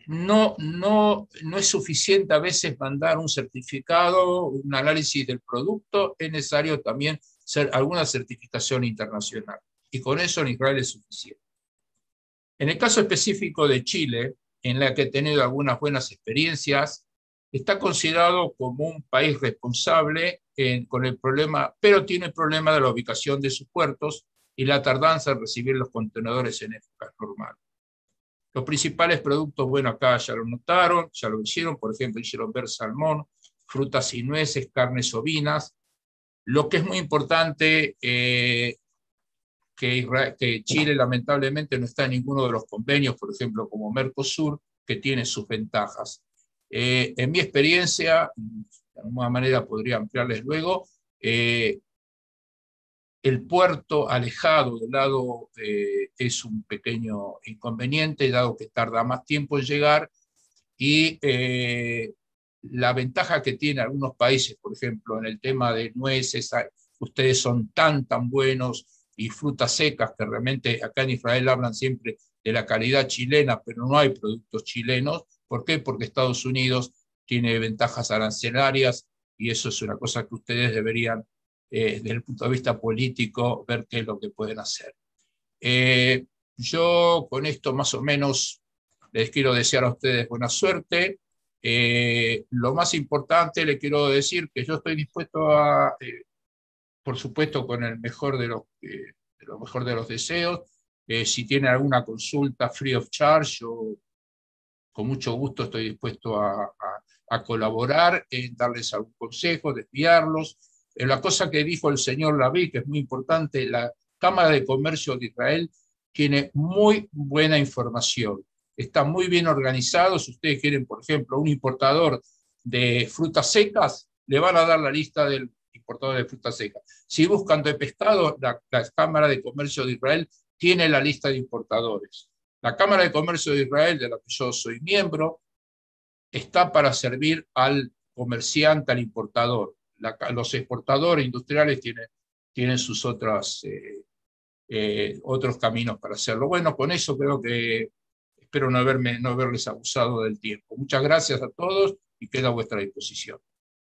no es suficiente a veces mandar un certificado, un análisis del producto, es necesario también alguna certificación internacional. Y con eso en Israel es suficiente. En el caso específico de Chile, en la que he tenido algunas buenas experiencias, está considerado como un país responsable con el problema, pero tiene el problema de la ubicación de sus puertos y la tardanza en recibir los contenedores en épocas normales. Los principales productos, bueno, acá ya lo notaron, ya lo hicieron, por ejemplo, hicieron ver salmón, frutas y nueces, carnes ovinas. Lo que es muy importante, que Chile lamentablemente no está en ninguno de los convenios, por ejemplo, como Mercosur, que tiene sus ventajas. En mi experiencia, de alguna manera podría ampliarles luego, el puerto alejado del lado es un pequeño inconveniente, dado que tarda más tiempo en llegar, y la ventaja que tiene algunos países, por ejemplo, en el tema de nueces, ustedes son tan buenos, y frutas secas, que realmente acá en Israel hablan siempre de la calidad chilena, pero no hay productos chilenos. ¿Por qué? Porque Estados Unidos tiene ventajas arancelarias, y eso es una cosa que ustedes deberían, desde el punto de vista político, ver qué es lo que pueden hacer. Yo con esto más o menos les quiero desear a ustedes buena suerte. Lo más importante, le quiero decir que yo estoy dispuesto a, por supuesto, con el mejor de los deseos. Si tienen alguna consulta free of charge, yo con mucho gusto estoy dispuesto a colaborar, en darles algún consejo, desviarlos. La cosa que dijo el señor Laví, que es muy importante, la Cámara de Comercio de Israel tiene muy buena información, está muy bien organizado. Si ustedes quieren, por ejemplo, un importador de frutas secas, le van a dar la lista del importador de frutas secas. Si buscan de pescado, la Cámara de Comercio de Israel tiene la lista de importadores. La Cámara de Comercio de Israel, de la que yo soy miembro, está para servir al comerciante, al importador. Los exportadores industriales tienen sus otros caminos para hacerlo. Bueno, con eso creo que espero no haberles abusado del tiempo. Muchas gracias a todos y quedo a vuestra disposición.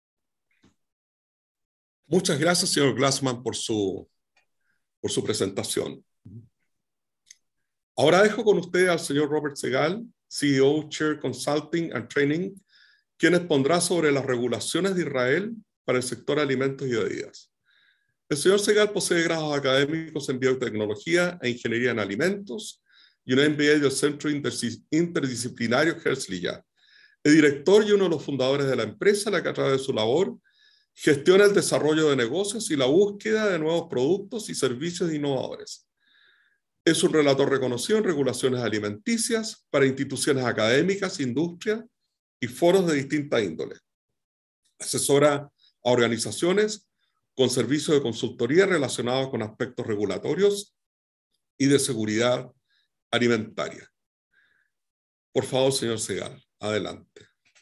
Muchas gracias, señor Glassman, por su presentación. Ahora dejo con usted al señor Robert Segal, CEO, Chair Consulting and Training, quien expondrá sobre las regulaciones de Israel para el sector alimentos y bebidas. El señor Segal posee grados académicos en biotecnología e ingeniería en alimentos y un MBA del Centro Interdisciplinario Herzliya. Es director y uno de los fundadores de la empresa, la que a través de su labor gestiona el desarrollo de negocios y la búsqueda de nuevos productos y servicios innovadores. Es un relator reconocido en regulaciones alimenticias para instituciones académicas, industria y foros de distinta índole. Asesora a organizaciones con servicios de consultoría relacionados con aspectos regulatorios y de seguridad alimentaria. Por favor, señor Segal, adelante.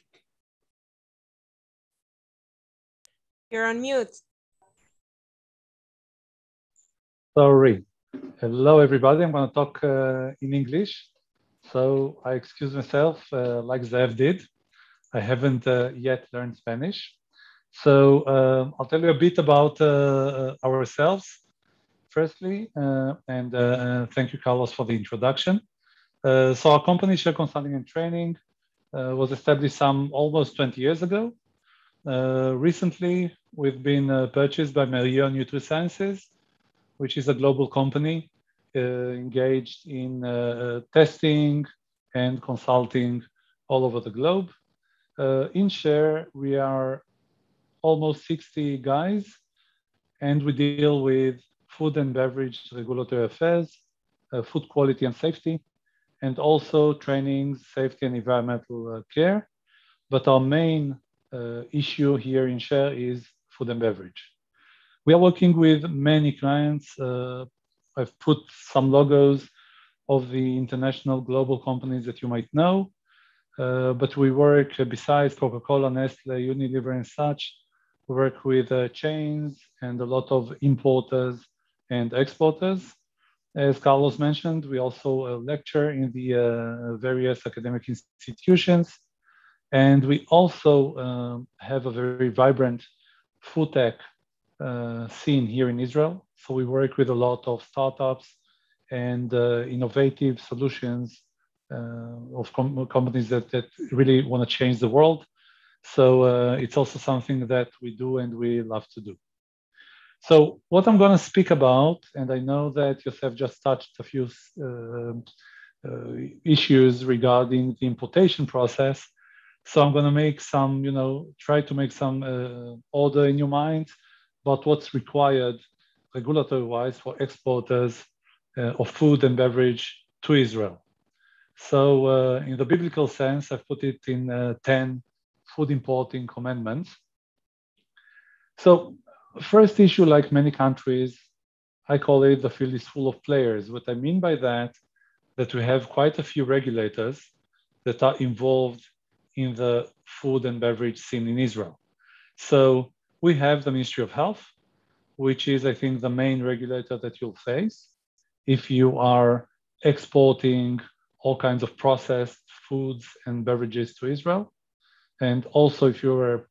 You're on mute. Sorry. Hello, everybody. I'm going to talk in English. So I excuse myself, like Zev did. I haven't yet learned Spanish. So I'll tell you a bit about ourselves, firstly, and thank you, Carlos, for the introduction. So our company, Share Consulting and Training, was established almost 20 years ago. Recently, we've been purchased by Merion NutriSciences, which is a global company engaged in testing and consulting all over the globe. In Share, we are almost 60 guys, and we deal with food and beverage regulatory affairs, food quality and safety, and also training, safety and environmental care. But our main issue here in Share is food and beverage. We are working with many clients. I've put some logos of the international global companies that you might know, but we work besides Coca-Cola, Nestle, Unilever and such, we work with chains and a lot of importers and exporters. As Carlos mentioned, we also lecture in the various academic institutions, and we also have a very vibrant food tech scene here in Israel. So we work with a lot of startups and innovative solutions of companies that really want to change the world. So it's also something that we do and we love to do. So what I'm going to speak about, and I know that Yosef just touched a few issues regarding the importation process. So I'm going to make some, try to make some order in your mind about what's required regulatory-wise for exporters of food and beverage to Israel. So in the biblical sense, I've put it in 10 food importing commandments. So first issue, like many countries, I call it the field is full of players. What I mean by that we have quite a few regulators that are involved in the food and beverage scene in Israel. So we have the Ministry of Health, which is, I think, the main regulator that you'll face if you are exporting all kinds of processed foods and beverages to Israel. And also if you're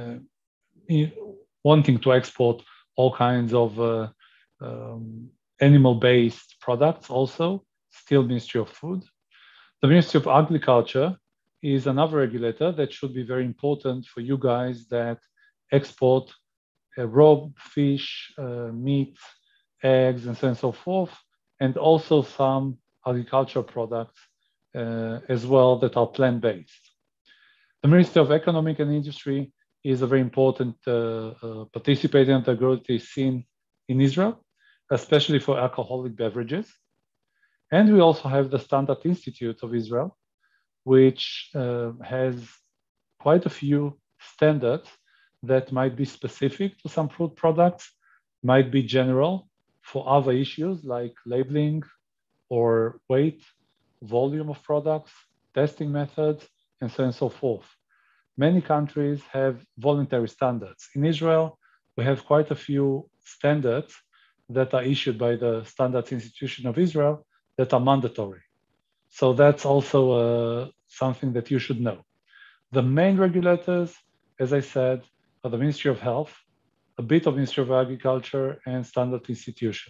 wanting to export all kinds of animal-based products also, still Ministry of Food. The Ministry of Agriculture is another regulator that should be very important for you guys that export raw fish, meat, eggs, and so on and so forth, and also some agricultural products as well that are plant-based. The Ministry of Economic and Industry is a very important participating in the agraricultural scene in Israel, especially for alcoholic beverages. And we also have the Standard Institute of Israel, which has quite a few standards that might be specific to some food products, might be general for other issues like labeling or weight, volume of products, testing methods, and so on and so forth. Many countries have voluntary standards. In Israel, we have quite a few standards that are issued by the Standards Institution of Israel that are mandatory. So that's also something that you should know. The main regulators, as I said, are the Ministry of Health, a bit of Ministry of Agriculture, and Standard Institution.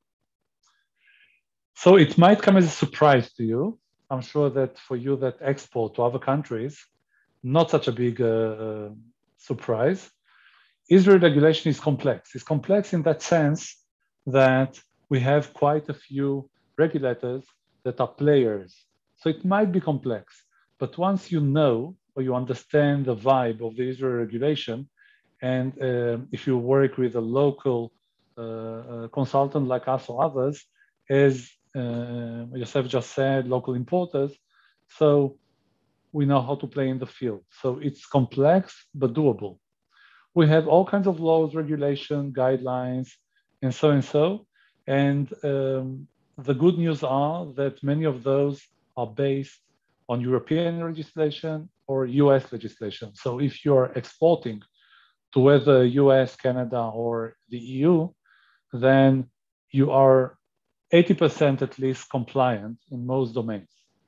So it might come as a surprise to you. I'm sure that for you that export to other countries, not such a big surprise. Israel regulation is complex. It's complex in that sense that we have quite a few regulators that are players. So it might be complex, but once you know or you understand the vibe of the Israel regulation, and if you work with a local consultant like us or others, as Yosef just said, local importers, so we know how to play in the field. So it's complex, but doable. We have all kinds of laws, regulation, guidelines, and so. And the good news are that many of those are based on European legislation or US legislation. So if you're exporting to whether US, Canada, or the EU, then you are 80% at least compliant in most domains.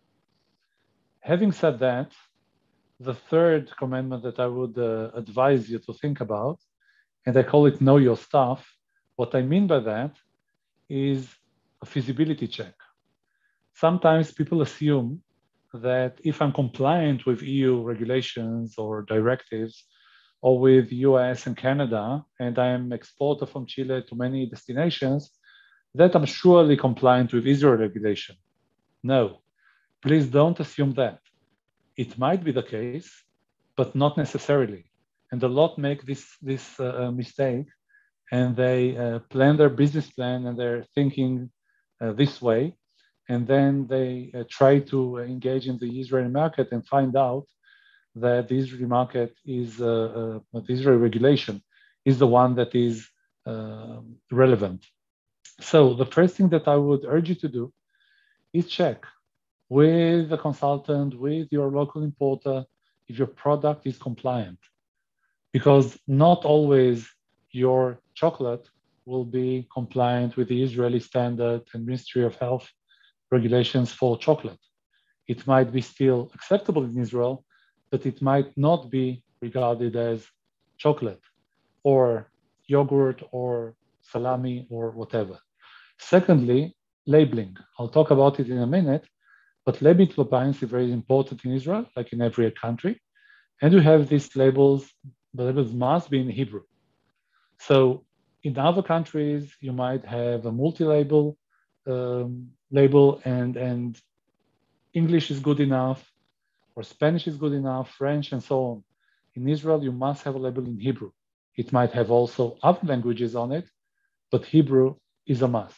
Having said that, the third commandment that I would advise you to think about, and I call it know your stuff, what I mean by that is a feasibility check. Sometimes people assume that if I'm compliant with EU regulations or directives, or with US and Canada, and I am exporter from Chile to many destinations, that I'm surely compliant with Israel regulation. No, please don't assume that. It might be the case, but not necessarily. And a lot make this mistake, and they plan their business plan and they're thinking this way, and then they try to engage in the Israeli market and find out that the Israeli market is, the Israeli regulation is the one that is relevant. So the first thing that I would urge you to do is check with the consultant, with your local importer, if your product is compliant. Because not always your chocolate will be compliant with the Israeli standard and Ministry of Health regulations for chocolate. It might be still acceptable in Israel, but it might not be regarded as chocolate or yogurt or salami or whatever. Secondly, labeling. I'll talk about it in a minute, but labeling compliance is very important in Israel, like in every country. And you have these labels, the labels must be in Hebrew. So in other countries, you might have a multi-label label and English is good enough, or Spanish is good enough, French, and so on. In Israel, you must have a label in Hebrew. It might have also other languages on it, but Hebrew is a must.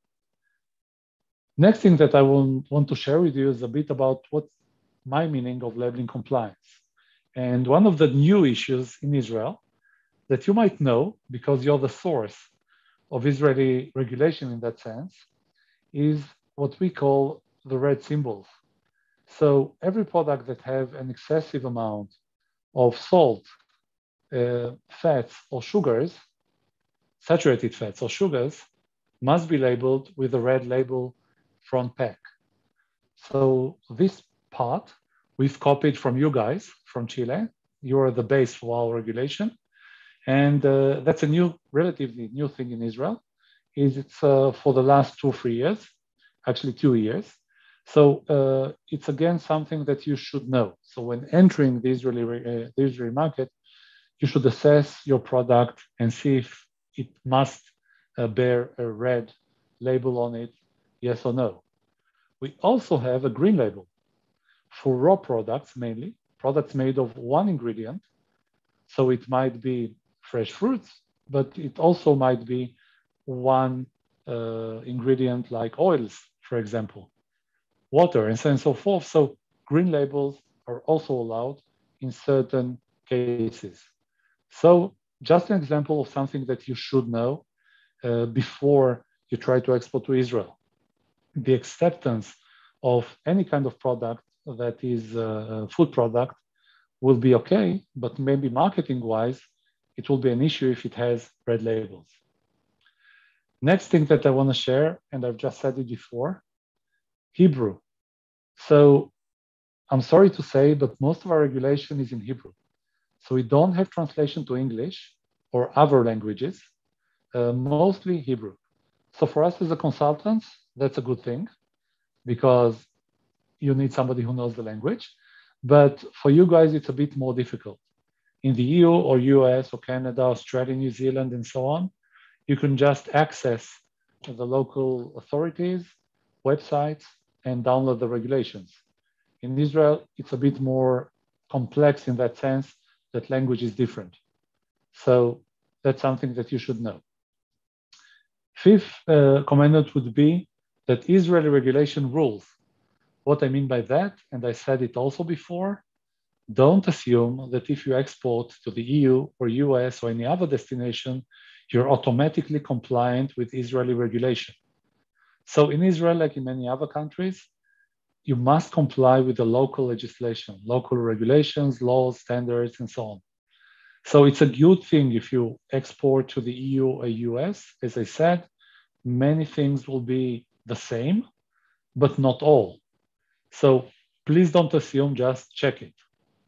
Next thing that I want to share with you is a bit about what's my meaning of labeling compliance. And one of the new issues in Israel that you might know, because you're the source of Israeli regulation in that sense, is what we call the red symbols. So every product that have an excessive amount of salt, fats or sugars, saturated fats or sugars, must be labeled with a red label front pack. So this part we've copied from you guys from Chile. You are the base for our regulation. And that's a relatively new thing in Israel. It's for the last 2 or 3 years, actually 2 years. So it's again something that you should know. So when entering the Israeli market, you should assess your product and see if it must bear a red label on it, yes or no. We also have a green label for raw products, mainly products made of one ingredient. So it might be fresh fruits, but it also might be one ingredient like oils, for example, water, and so on and so forth. So green labels are also allowed in certain cases. So just an example of something that you should know before you try to export to Israel. The acceptance of any kind of product that is a food product will be okay, but maybe marketing-wise, it will be an issue if it has red labels. Next thing that I want to share, and I've just said it before, Hebrew. So I'm sorry to say, but most of our regulation is in Hebrew. So we don't have translation to English or other languages, mostly Hebrew. So for us as a consultant, that's a good thing because you need somebody who knows the language. But for you guys, it's a bit more difficult. In the EU or US or Canada, Australia, New Zealand, and so on, you can just access the local authorities' websites and download the regulations. In Israel, it's a bit more complex in that sense that language is different. So that's something that you should know. Fifth commandment would be that Israeli regulation rules. What I mean by that, and I said it also before, don't assume that if you export to the EU or US or any other destination, you're automatically compliant with Israeli regulation. So in Israel, like in many other countries, you must comply with the local legislation, local regulations, laws, standards, and so on. So it's a good thing if you export to the EU or US. As I said, many things will be the same, but not all. So please don't assume, just check it.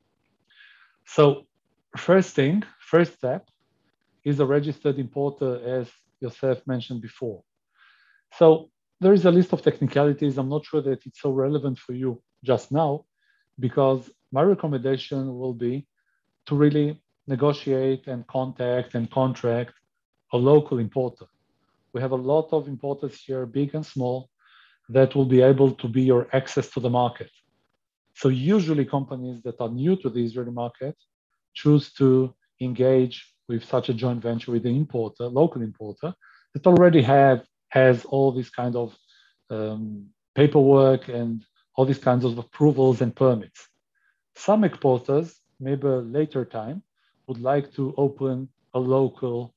So first step is a registered importer, as Yosef mentioned before. So there is a list of technicalities. I'm not sure that it's so relevant for you just now, because my recommendation will be to really negotiate and contact and contract a local importer. We have a lot of importers here, big and small, that will be able to be your access to the market. So usually companies that are new to the Israeli market choose to engage with such a joint venture with the importer, local importer, that already has all these kind of paperwork and all these kinds of approvals and permits. Some exporters, maybe a later time, would like to open a local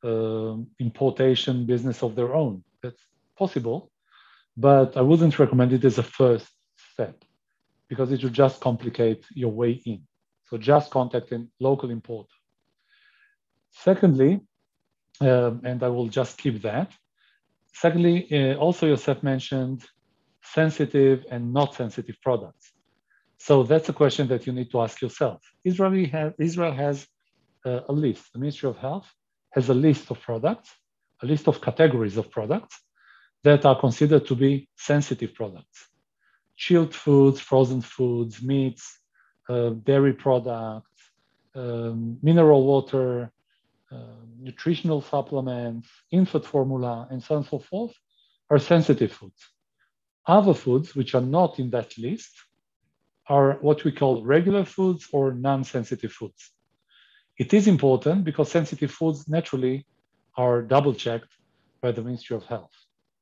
importation business of their own. That's possible, but I wouldn't recommend it as a first step because it would just complicate your way in. So just contact a local importer. Secondly, and I will just keep that. Secondly, also Yosef mentioned sensitive and not sensitive products. So that's a question that you need to ask yourself. Israel has a list. The Ministry of Health has a list of products, a list of categories of products that are considered to be sensitive products. Chilled foods, frozen foods, meats, dairy products, mineral water, nutritional supplements, infant formula, and so on and so forth are sensitive foods. Other foods, which are not in that list, are what we call regular foods or non-sensitive foods. It is important because sensitive foods naturally are double-checked by the Ministry of Health.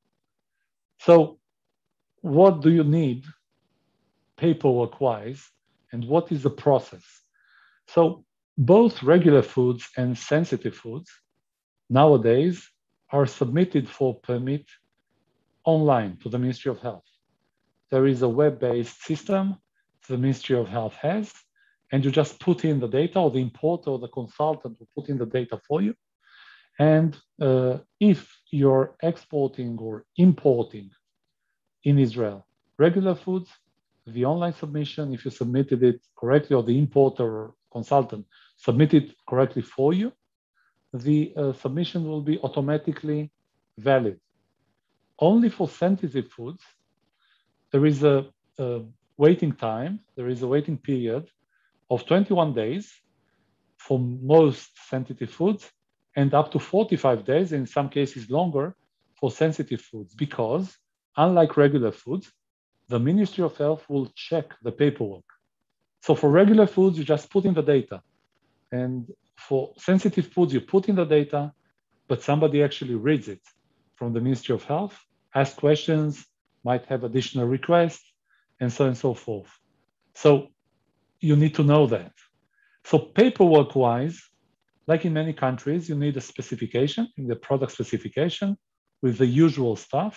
So what do you need paperwork-wise, and what is the process? So both regular foods and sensitive foods nowadays are submitted for permit online to the Ministry of Health. There is a web-based system the Ministry of Health has, and you just put in the data, or the importer or the consultant will put in the data for you. And if you're exporting or importing in Israel regular foods, the online submission, if you submitted it correctly, or the importer or consultant submitted correctly for you, the submission will be automatically valid. Only for sensitive foods, there is a waiting time, there is a waiting period of 21 days for most sensitive foods, and up to 45 days, in some cases longer, for sensitive foods, because unlike regular foods, the Ministry of Health will check the paperwork. So for regular foods, you just put in the data. And for sensitive foods, you put in the data, but somebody actually reads it from the Ministry of Health, asks questions, might have additional requests, and so on and so forth. So you need to know that. So paperwork-wise, like in many countries, you need a specification, in the product specification, with the usual stuff,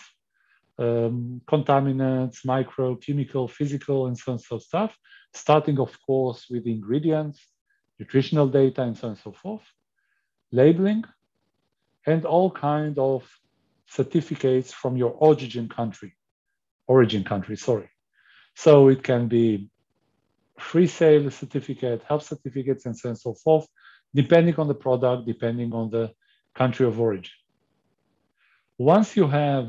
contaminants, micro, chemical, physical, and so on and so stuff, starting, of course, with the ingredients, nutritional data, and so on and so forth, labeling, and all kind of certificates from your origin country. So it can be free sale certificate, health certificates, and so on and so forth, depending on the product, depending on the country of origin. Once you have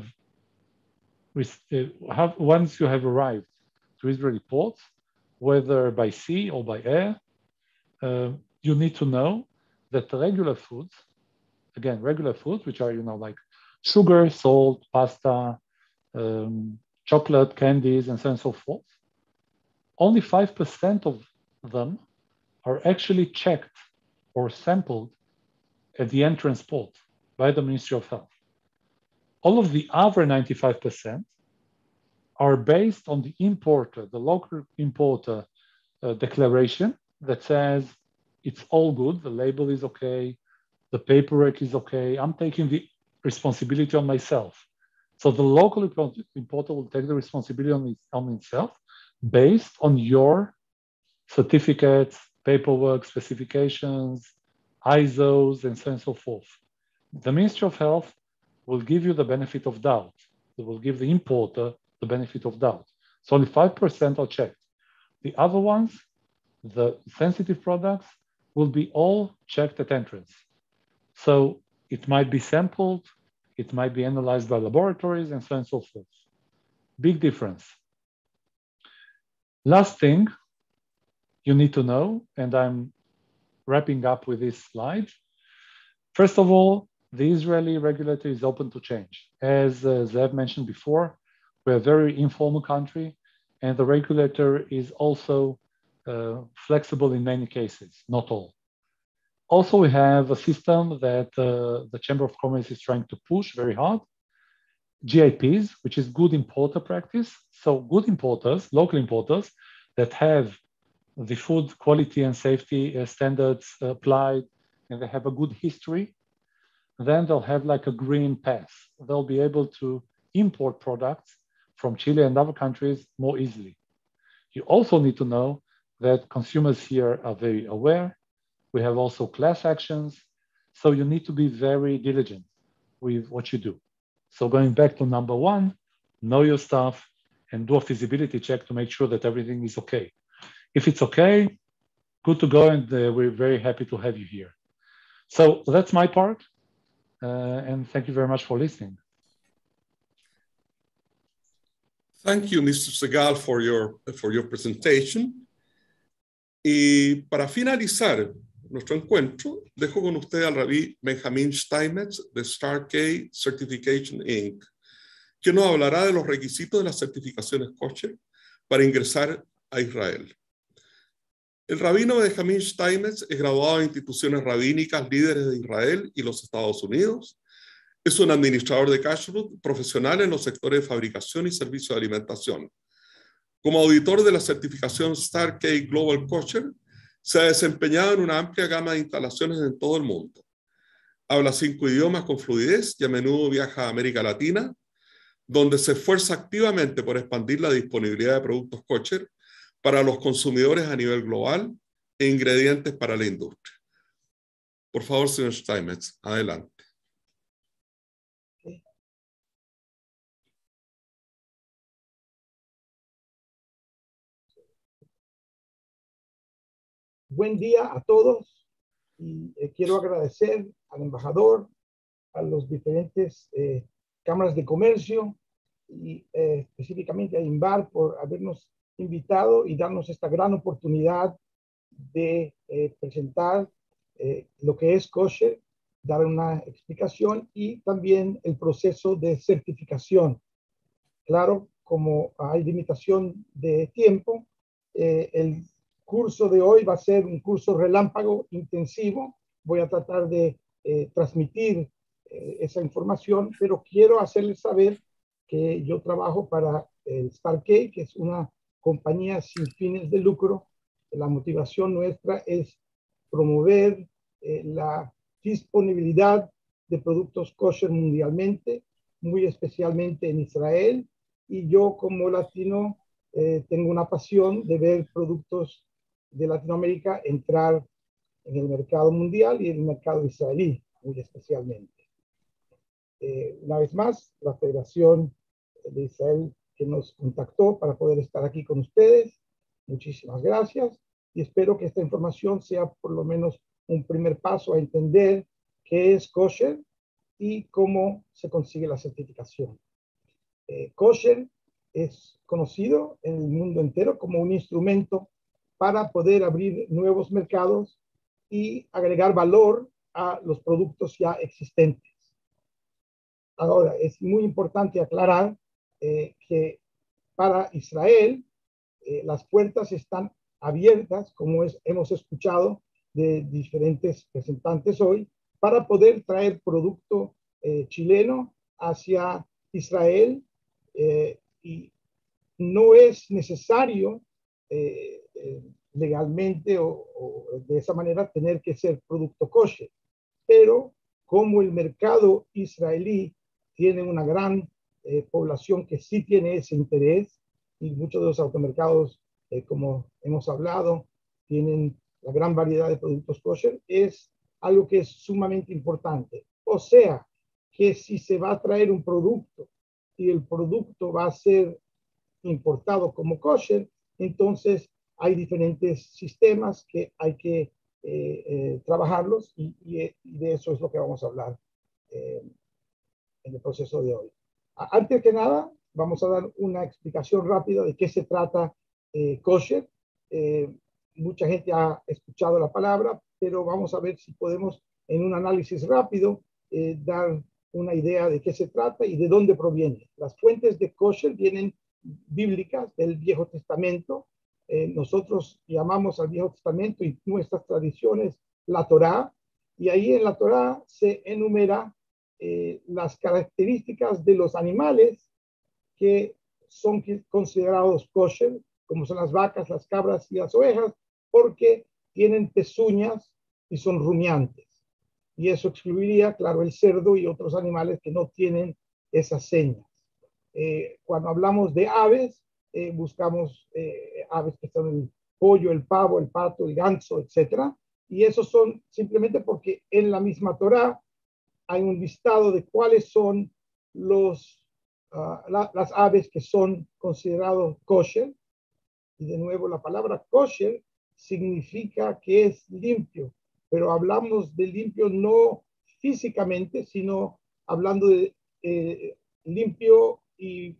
arrived to Israeli ports, whether by sea or by air, you need to know that the regular foods, which are, like sugar, salt, pasta, chocolate, candies, and so on and so forth, only 5% of them are actually checked or sampled at the entrance port by the Ministry of Health. All of the other 95% are based on the importer, the local importer declaration that says it's all good, the label is okay, the paperwork is okay, I'm taking the responsibility on myself. So the local importer will take the responsibility on himself based on your certificates, paperwork, specifications, ISOs, and so on and so forth. The Ministry of Health will give you the benefit of doubt. They will give the importer the benefit of doubt. So only 5% are checked. The other ones, the sensitive products, will be all checked at entrance. So it might be sampled, it might be analyzed by laboratories, and so on and so forth. Big difference. Last thing you need to know, and I'm wrapping up with this slide. First of all, the Israeli regulator is open to change. As Zev mentioned before, we're a very informal country, and the regulator is also flexible in many cases, not all. Also, we have a system that the Chamber of Commerce is trying to push very hard, GIPs, which is good importer practice. So good importers, local importers that have the food quality and safety standards applied, and they have a good history, then they'll have like a green pass. They'll be able to import products from Chile and other countries more easily. You also need to know that consumers here are very aware. We have also class actions. So you need to be very diligent with what you do. So going back to number one, know your stuff and do a feasibility check to make sure that everything is okay. If it's okay, good to go, and we're very happy to have you here. So that's my part, and thank you very much for listening. Thank you, Mr. Segal, for your presentation. Y para finalizar nuestro encuentro, dejo con usted al rabí Benjamin Steinmetz de StarK Certification Inc., que nos hablará de los requisitos de las certificaciones kosher para ingresar a Israel. El rabino Benjamin Steinmetz es graduado en instituciones rabínicas líderes de Israel y los Estados Unidos. Es un administrador de kashrut profesional en los sectores de fabricación y servicio de alimentación. Como auditor de la certificación StarK Global Kosher, se ha desempeñado en una amplia gama de instalaciones en todo el mundo. Habla 5 idiomas con fluidez y a menudo viaja a América Latina, donde se esfuerza activamente por expandir la disponibilidad de productos kosher para los consumidores a nivel global e ingredientes para la industria. Por favor, señor Steinmetz, adelante. Buen día a todos y quiero agradecer al embajador, a los diferentes cámaras de comercio y específicamente a INVAR por habernos invitado y darnos esta gran oportunidad de presentar lo que es kosher, dar una explicación y también el proceso de certificación. Claro, como hay limitación de tiempo, el curso de hoy va a ser un curso relámpago intensivo. Voy a tratar de transmitir esa información, pero quiero hacerles saber que yo trabajo para el StarK, que es una compañía sin fines de lucro. La motivación nuestra es promover la disponibilidad de productos kosher mundialmente, muy especialmente en Israel. Y yo como latino tengo una pasión de ver productos de Latinoamérica entrar en el mercado mundial y en el mercado israelí, muy especialmente. Una vez más, la Federación de Israel que nos contactó para poder estar aquí con ustedes, muchísimas gracias y espero que esta información sea por lo menos un primer paso a entender qué es kosher y cómo se consigue la certificación. Kosher es conocido en el mundo entero como un instrumento para poder abrir nuevos mercados y agregar valor a los productos ya existentes. Ahora, es muy importante aclarar que para Israel las puertas están abiertas, como hemos escuchado de diferentes representantes hoy, para poder traer producto chileno hacia Israel y no es necesario legalmente o de esa manera tener que ser producto kosher, pero como el mercado israelí tiene una gran población que sí tiene ese interés y muchos de los automercados, como hemos hablado, tienen la gran variedad de productos kosher, es algo que es sumamente importante. O sea, que si se va a traer un producto y el producto va a ser importado como kosher, entonces hay diferentes sistemas que hay que trabajarlos y de eso es lo que vamos a hablar en el proceso de hoy. Antes que nada, vamos a dar una explicación rápida de qué se trata kosher. Mucha gente ha escuchado la palabra, pero vamos a ver si podemos en un análisis rápido dar una idea de qué se trata y de dónde proviene. Las fuentes de kosher vienen bíblicas del Viejo Testamento. Nosotros llamamos al Viejo Testamento y nuestras tradiciones la Torá, y ahí en la Torá se enumera las características de los animales que son considerados kosher, como son las vacas, las cabras y las ovejas, porque tienen pezuñas y son rumiantes. Y eso excluiría, claro, el cerdo y otros animales que no tienen esas señas. Cuando hablamos de aves, buscamos aves que son el pollo, el pavo, el pato, el ganso, etc. Y esos son simplemente porque en la misma Torá hay un listado de cuáles son las aves que son considerados kosher. Y de nuevo, la palabra kosher significa que es limpio, pero hablamos de limpio no físicamente, sino hablando de limpio y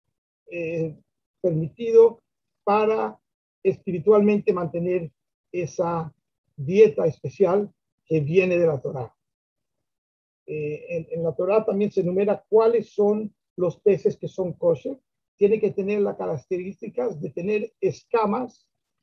permitido para espiritualmente mantener esa dieta especial que viene de la Torá. En la Torá también se enumera cuáles son los peces que son kosher. Tiene que tener las características de tener escamas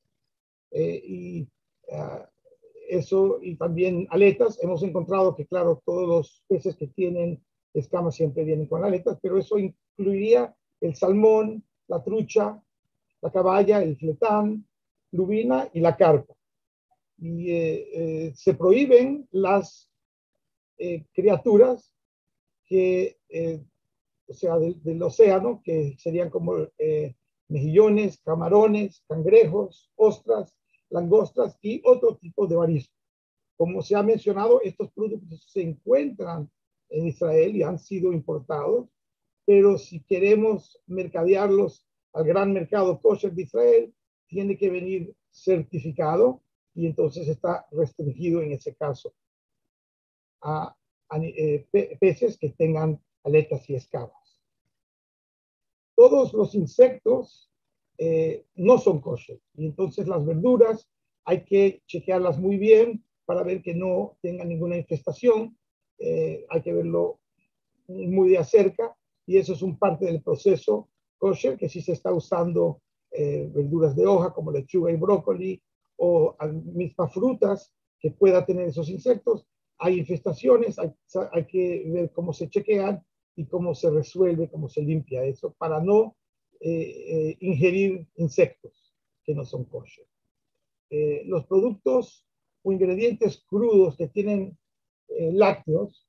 eso, y también aletas. Hemos encontrado que, claro, todos los peces que tienen escamas siempre vienen con aletas, pero eso incluiría el salmón, la trucha, la caballa, el fletán, lubina y la carpa. Y se prohíben las criaturas que, o sea, del océano, que serían como mejillones, camarones, cangrejos, ostras, langostas y otro tipo de marisco. Como se ha mencionado, estos productos se encuentran en Israel y han sido importados, pero si queremos mercadearlos al gran mercado kosher de Israel, tiene que venir certificado y entonces está restringido en ese caso a peces que tengan aletas y escamas. Todos los insectos no son kosher, y entonces las verduras hay que chequearlas muy bien para ver que no tengan ninguna infestación. Hay que verlo muy de cerca, y eso es un parte del proceso kosher, que si se está usando verduras de hoja como lechuga y brócoli o mismas frutas que pueda tener esos insectos, hay infestaciones, hay que ver cómo se chequean y cómo se resuelve, cómo se limpia eso para no ingerir insectos que no son kosher. Los productos o ingredientes crudos que tienen lácteos,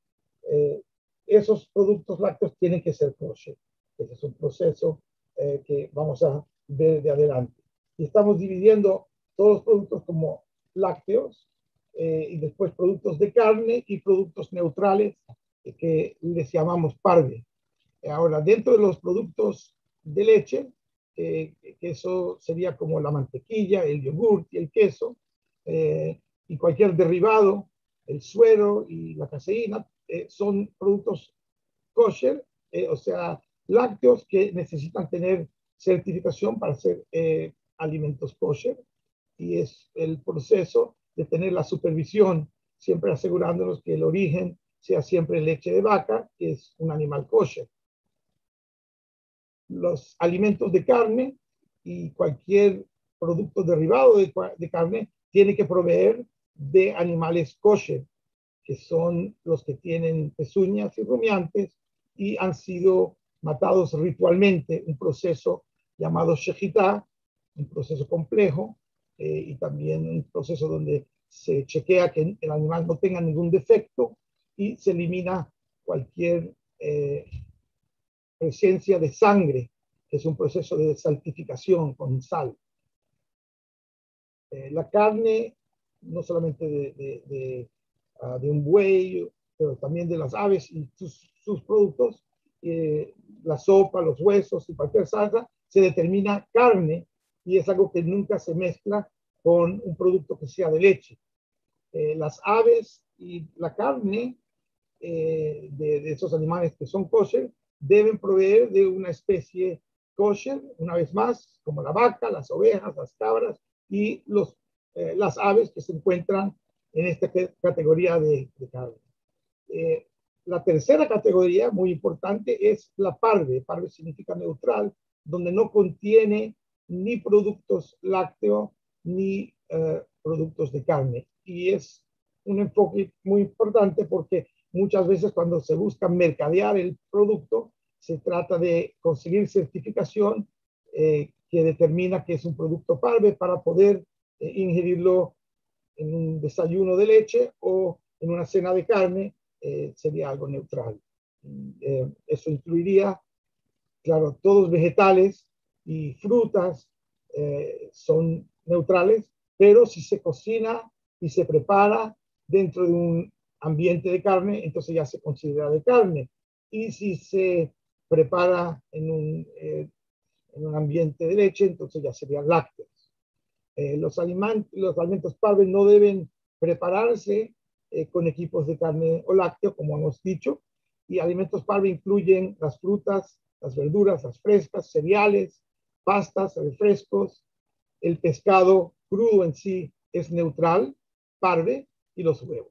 esos productos lácteos tienen que ser kosher. Ese es un proceso que vamos a ver de adelante. Y estamos dividiendo todos los productos como lácteos y después productos de carne y productos neutrales que les llamamos parve. Ahora, dentro de los productos de leche, que eso sería como la mantequilla, el yogur y el queso, y cualquier derivado, el suero y la caseína, son productos kosher, o sea, lácteos que necesitan tener certificación para ser alimentos kosher, y es el proceso de tener la supervisión, siempre asegurándonos que el origen sea siempre leche de vaca, que es un animal kosher. Los alimentos de carne y cualquier producto derivado de carne tiene que proveer de animales kosher, que son los que tienen pezuñas y rumiantes y han sido matados ritualmente, un proceso llamado shechitá, un proceso complejo, y también un proceso donde se chequea que el animal no tenga ningún defecto y se elimina cualquier presencia de sangre, que es un proceso de saltificación con sal. La carne, no solamente de un buey, pero también de las aves y sus productos, la sopa, los huesos y cualquier salsa, se determina carne, y es algo que nunca se mezcla con un producto que sea de leche. Las aves y la carne de esos animales que son kosher deben proveer de una especie kosher, una vez más, como la vaca, las ovejas, las cabras y las aves que se encuentran en esta categoría de carne. La tercera categoría, muy importante, es la parve. Parve significa neutral, donde no contiene ni productos lácteos ni productos de carne. Y es un enfoque muy importante porque muchas veces cuando se busca mercadear el producto, se trata de conseguir certificación que determina que es un producto parve para poder ingerirlo en un desayuno de leche o en una cena de carne. Sería algo neutral. Eso incluiría, claro, todos vegetales y frutas son neutrales, pero si se cocina y se prepara dentro de un ambiente de carne, entonces ya se considera de carne. Y si se prepara en un ambiente de leche, entonces ya serían lácteos. Los alimentos parves no deben prepararse con equipos de carne o lácteo, como hemos dicho, y alimentos parve incluyen las frutas, las verduras, las frescas, cereales, pastas, refrescos. El pescado crudo en sí es neutral, parve, y los huevos.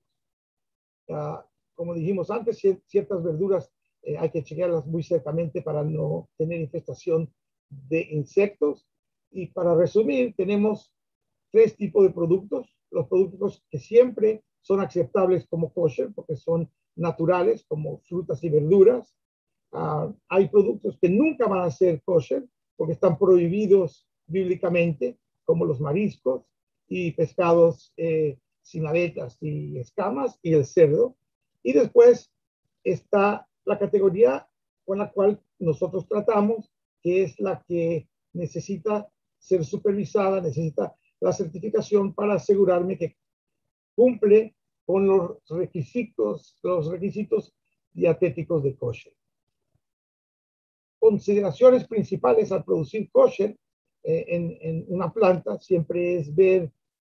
Como dijimos antes, ciertas verduras hay que chequearlas muy cercamente para no tener infestación de insectos. Y para resumir, tenemos 3 tipos de productos. Los productos que siempre son aceptables como kosher, porque son naturales, como frutas y verduras. Hay productos que nunca van a ser kosher, porque están prohibidos bíblicamente, como los mariscos y pescados sin aletas y escamas, y el cerdo. Y después está la categoría con la cual nosotros tratamos, que es la que necesita ser supervisada, necesita la certificación para asegurarme que cumple con los requisitos dietéticos de kosher. Consideraciones principales al producir kosher en una planta siempre es ver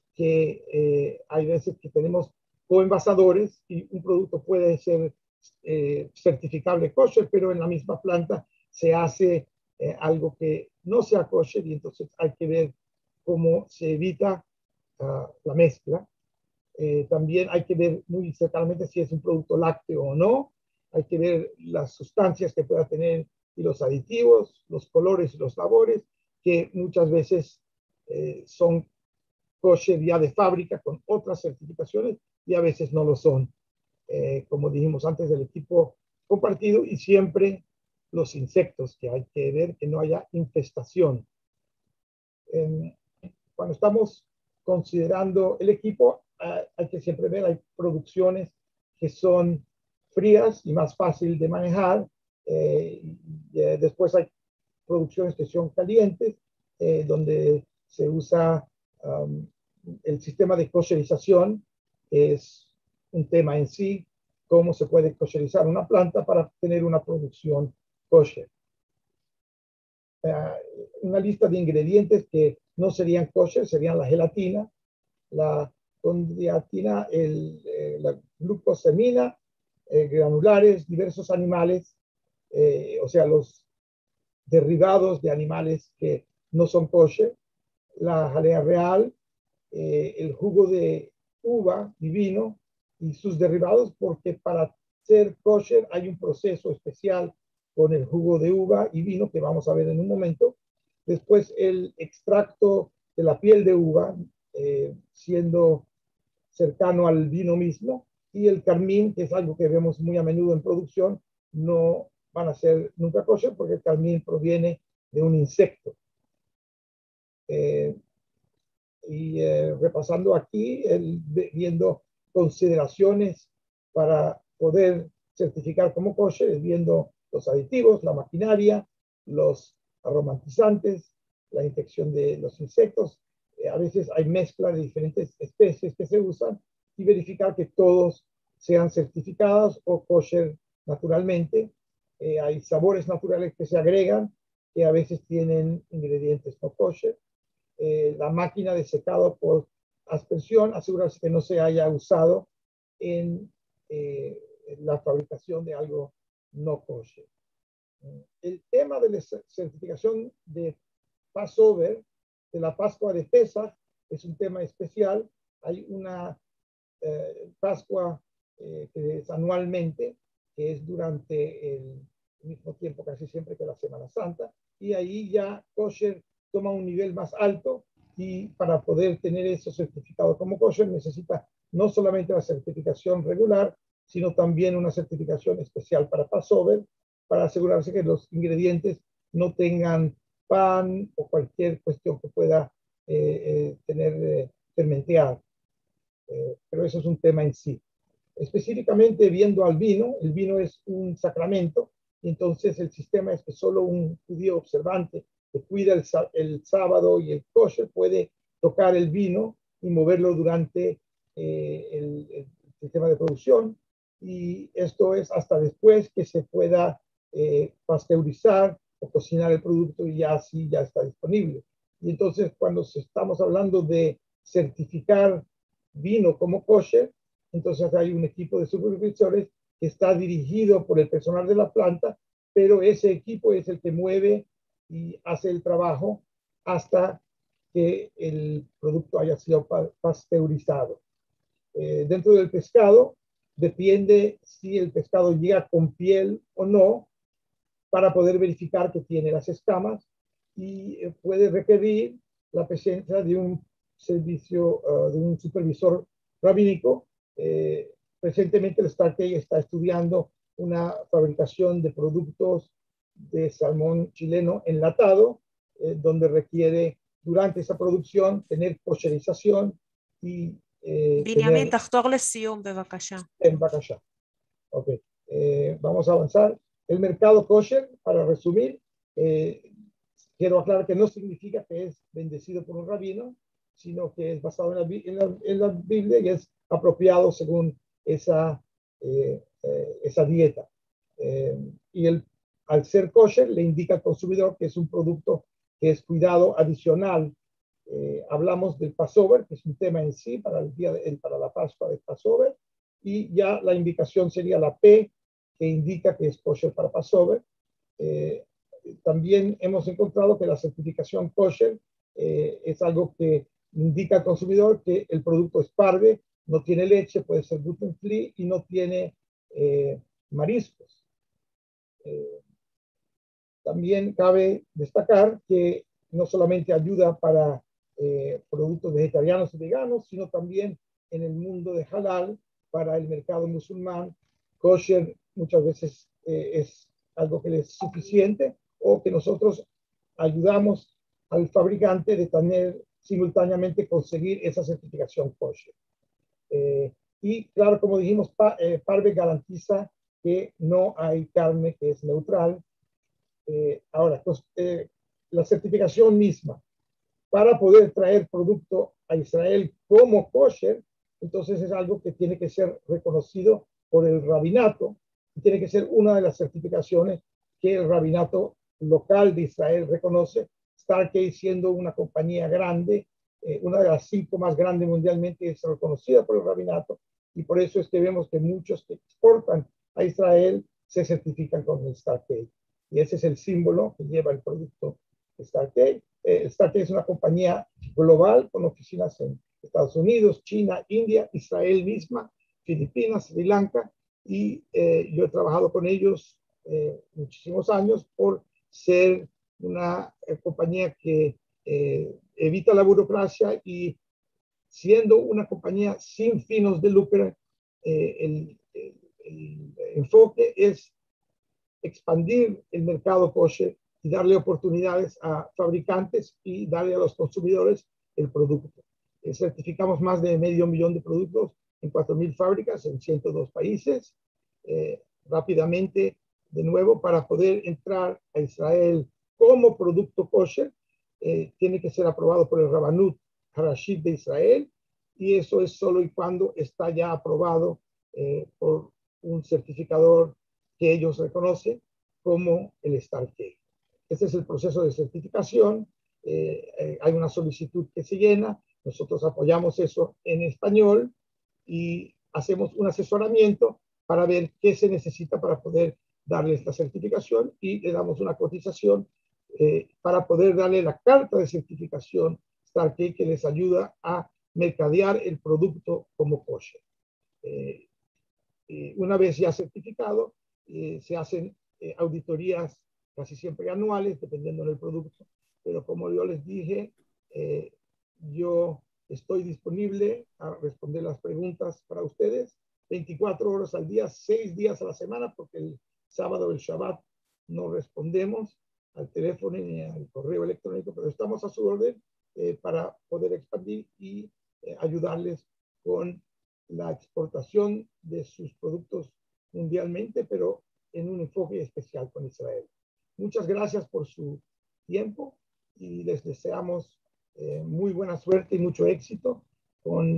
que hay veces que tenemos coenvasadores y un producto puede ser certificable kosher, pero en la misma planta se hace algo que no sea kosher, y entonces hay que ver cómo se evita la mezcla. También hay que ver muy cercanamente si es un producto lácteo o no. Hay que ver las sustancias que pueda tener y los aditivos, los colores y los sabores, que muchas veces son kosher ya de fábrica con otras certificaciones y a veces no lo son. Como dijimos antes, del equipo compartido, y siempre los insectos, que hay que ver que no haya infestación. Cuando estamos considerando el equipo, hay que siempre ver, hay producciones que son frías y más fácil de manejar. Después hay producciones que son calientes, donde se usa el sistema de kosherización, que es un tema en sí, cómo se puede kosherizar una planta para tener una producción kosher. Una lista de ingredientes que no serían kosher serían la gelatina, la condriatina, la glucosamina, granulares, diversos animales, o sea, los derivados de animales que no son kosher, la jalea real, el jugo de uva y vino y sus derivados, porque para ser kosher hay un proceso especial con el jugo de uva y vino que vamos a ver en un momento. Después el extracto de la piel de uva, siendo cercano al vino mismo, y el carmín, que es algo que vemos muy a menudo en producción, no van a ser nunca kosher porque el carmín proviene de un insecto. Repasando aquí, viendo consideraciones para poder certificar como kosher, viendo los aditivos, la maquinaria, los aromatizantes, la infección de los insectos. A veces hay mezcla de diferentes especies que se usan, y verificar que todos sean certificados o kosher naturalmente. Hay sabores naturales que se agregan, que a veces tienen ingredientes no kosher. La máquina de secado por aspersión, asegurarse que no se haya usado en la fabricación de algo no kosher. El tema de la certificación de Passover, de la Pascua de Pesach, es un tema especial. Hay una Pascua que es anualmente, que es durante el mismo tiempo casi siempre que la Semana Santa, y ahí ya kosher toma un nivel más alto, y para poder tener eso certificado como kosher necesita no solamente la certificación regular, sino también una certificación especial para Passover, para asegurarse que los ingredientes no tengan pan o cualquier cuestión que pueda tener fermenteado. Pero eso es un tema en sí. Específicamente viendo al vino, el vino es un sacramento, y entonces el sistema es que solo un judío observante que cuida el sábado y el kosher puede tocar el vino y moverlo durante el sistema de producción, y esto es hasta después que se pueda pasteurizar o cocinar el producto y ya así ya está disponible. Y entonces cuando estamos hablando de certificar vino como kosher, entonces hay un equipo de supervisores que está dirigido por el personal de la planta, pero ese equipo es el que mueve y hace el trabajo hasta que el producto haya sido pasteurizado. Dentro del pescado, depende si el pescado llega con piel o no, para poder verificar que tiene las escamas, y puede requerir la presencia de un servicio, de un supervisor rabínico. Recientemente el Starkey está estudiando una fabricación de productos de salmón chileno enlatado, donde requiere durante esa producción tener kosherización y בנימין, תחתור לסיום בבקשה. En bacallao. Ok, vamos a avanzar. El mercado kosher, para resumir, quiero aclarar que no significa que es bendecido por un rabino, sino que es basado en la Biblia y es apropiado según esa dieta. Y al ser kosher le indica al consumidor que es un producto que es cuidado adicional. Hablamos del Passover, que es un tema en sí para para la Pascua del Passover, y ya la indicación sería la P, que indica que es kosher para Passover. También hemos encontrado que la certificación kosher es algo que indica al consumidor que el producto es parve, no tiene leche, puede ser gluten free y no tiene mariscos. También cabe destacar que no solamente ayuda para productos vegetarianos y veganos, sino también en el mundo de halal, para el mercado musulmán. Kosher muchas veces es algo que es suficiente, o que nosotros ayudamos al fabricante de tener simultáneamente conseguir esa certificación kosher. Y claro, como dijimos, Parve garantiza que no hay carne que es neutral. Ahora, pues, la certificación misma, para poder traer producto a Israel como kosher, entonces es algo que tiene que ser reconocido por el rabinato, y tiene que ser una de las certificaciones que el rabinato local de Israel reconoce. Starkey, siendo una compañía grande, una de las 5 más grandes mundialmente, es reconocida por el rabinato, y por eso es que vemos que muchos que exportan a Israel se certifican con el Starkey. Y ese es el símbolo que lleva el producto Starkey. Starkey es una compañía global con oficinas en Estados Unidos, China, India, Israel misma, Filipinas, Sri Lanka, y yo he trabajado con ellos muchísimos años por ser una compañía que evita la burocracia, y siendo una compañía sin fines de lucro, el enfoque es expandir el mercado kosher y darle oportunidades a fabricantes y darle a los consumidores el producto. Certificamos más de 500,000 de productos en 4,000 fábricas en 102 países. Rápidamente, de nuevo, para poder entrar a Israel como producto kosher, tiene que ser aprobado por el Rabbanut Harashit de Israel, y eso es solo y cuando está ya aprobado por un certificador que ellos reconocen como el Starkey. Este es el proceso de certificación. Hay una solicitud que se llena, nosotros apoyamos eso en español y hacemos un asesoramiento para ver qué se necesita para poder darle esta certificación, y le damos una cotización para poder darle la carta de certificación Starkey, que les ayuda a mercadear el producto como kosher. Una vez ya certificado, se hacen auditorías casi siempre anuales, dependiendo del producto, pero como yo les dije, yo estoy disponible a responder las preguntas para ustedes 24 horas al día, 6 días a la semana, porque el sábado, el Shabbat, no respondemos al teléfono ni al correo electrónico, pero estamos a su orden para poder expandir y ayudarles con la exportación de sus productos mundialmente, pero en un enfoque especial con Israel. Muchas gracias por su tiempo y les deseamos muy buena suerte y mucho éxito con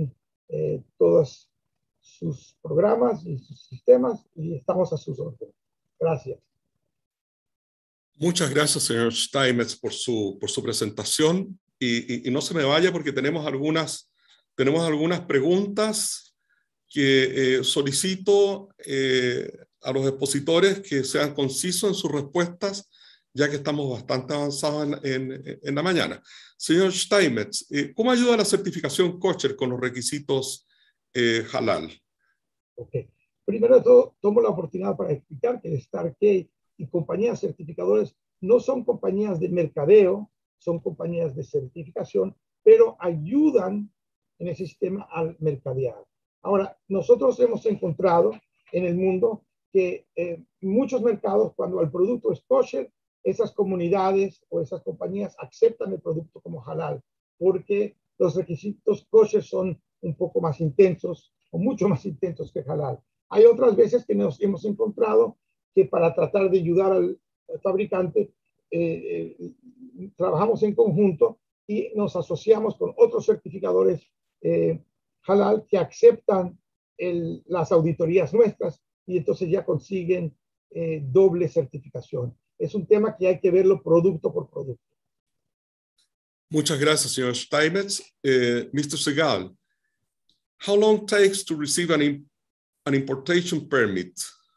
todos sus programas y sus sistemas y estamos a sus órdenes. Gracias. Muchas gracias, señor Steinmetz, por su presentación. Y no se me vaya porque tenemos algunas preguntas que solicito a los expositores que sean concisos en sus respuestas, ya que estamos bastante avanzados en la mañana. Señor Steinmetz, ¿cómo ayuda la certificación kosher con los requisitos halal? Ok. Primero de todo, tomo la oportunidad para explicar que el StarKey y compañías certificadoras no son compañías de mercadeo, son compañías de certificación, pero ayudan en ese sistema al mercadear. Ahora, nosotros hemos encontrado en el mundo que muchos mercados, cuando el producto es kosher, esas comunidades o esas compañías aceptan el producto como halal, porque los requisitos kosher son un poco más intensos o mucho más intensos que halal. Hay otras veces que nos hemos encontrado que para tratar de ayudar al fabricante, trabajamos en conjunto y nos asociamos con otros certificadores halal que aceptan las auditorías nuestras y entonces ya consiguen doble certificación. Es un tema que hay que verlo producto por producto. Muchas gracias, señor Steinmetz. Mr. Segal, how long takes to receive an importation permit?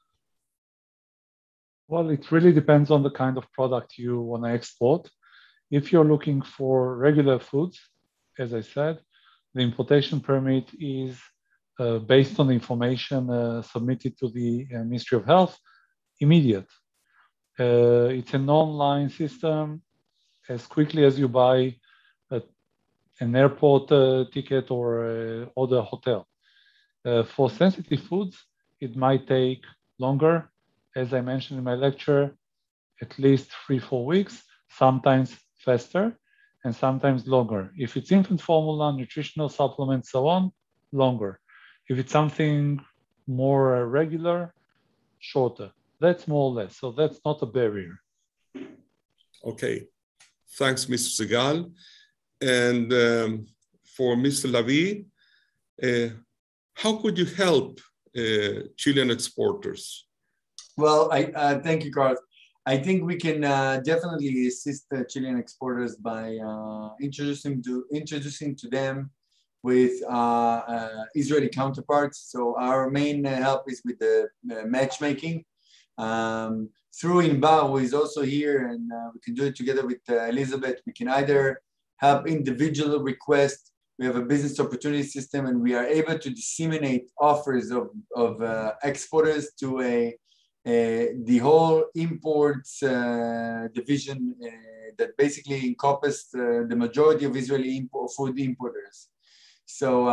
Well, it really depends on the kind of product you want to export. If you're looking for regular foods, as I said, the importation permit is based on the information submitted to the Ministry of Health, immediate. It's an online system. As quickly as you buy an airport ticket or order a hotel. For sensitive foods, it might take longer. As I mentioned in my lecture, at least 3-4 weeks, sometimes faster and sometimes longer. If it's infant formula, nutritional supplements, so on, longer. If it's something more regular, shorter. That's more or less. So that's not a barrier. Okay. Thanks, Mr. Segal. And for Mr. Lavie, how could you help Chilean exporters? Well, thank you, Carlos. I think we can definitely assist the Chilean exporters by introducing to them with Israeli counterparts. So our main help is with the matchmaking. Through Inbar, who is also here, and we can do it together with Elizabeth. We can either help individual requests. We have a business opportunity system, and we are able to disseminate offers of exporters to the whole imports division that basically encompass the majority of Israeli food importers. So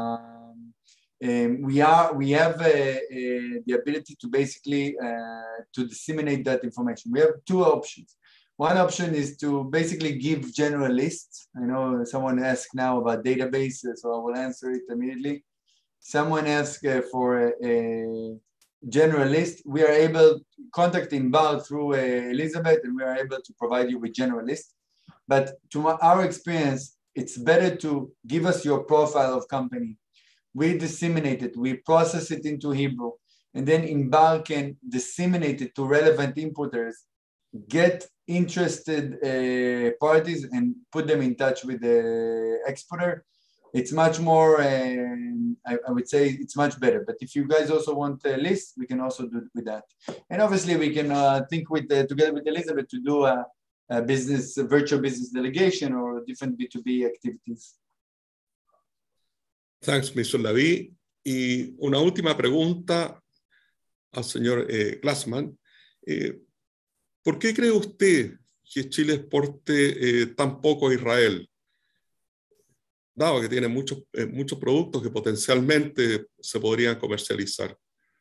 we have the ability to basically to disseminate that information. We have two options. One option is to basically give general lists. I know someone asked now about databases, so I will answer it immediately. Someone asked for a general list. We are able to contact Inbar through Elizabeth, and we are able to provide you with general list. But to our experience, it's better to give us your profile of company. We disseminate it, we process it into Hebrew, and then Inbar can disseminate it to relevant importers, get interested parties and put them in touch with the exporter. It's much more, I would say it's much better. But if you guys also want a list, we can also do it with that. And obviously we can think with together with Elizabeth to do a virtual business delegation or different B2B activities. Thanks, Mr. Lavie. Y una última pregunta al señor Glassman. ¿Por qué cree usted que Chile exporte tan poco a Israel? Dado que tiene muchos productos que potencialmente se podrían comercializar.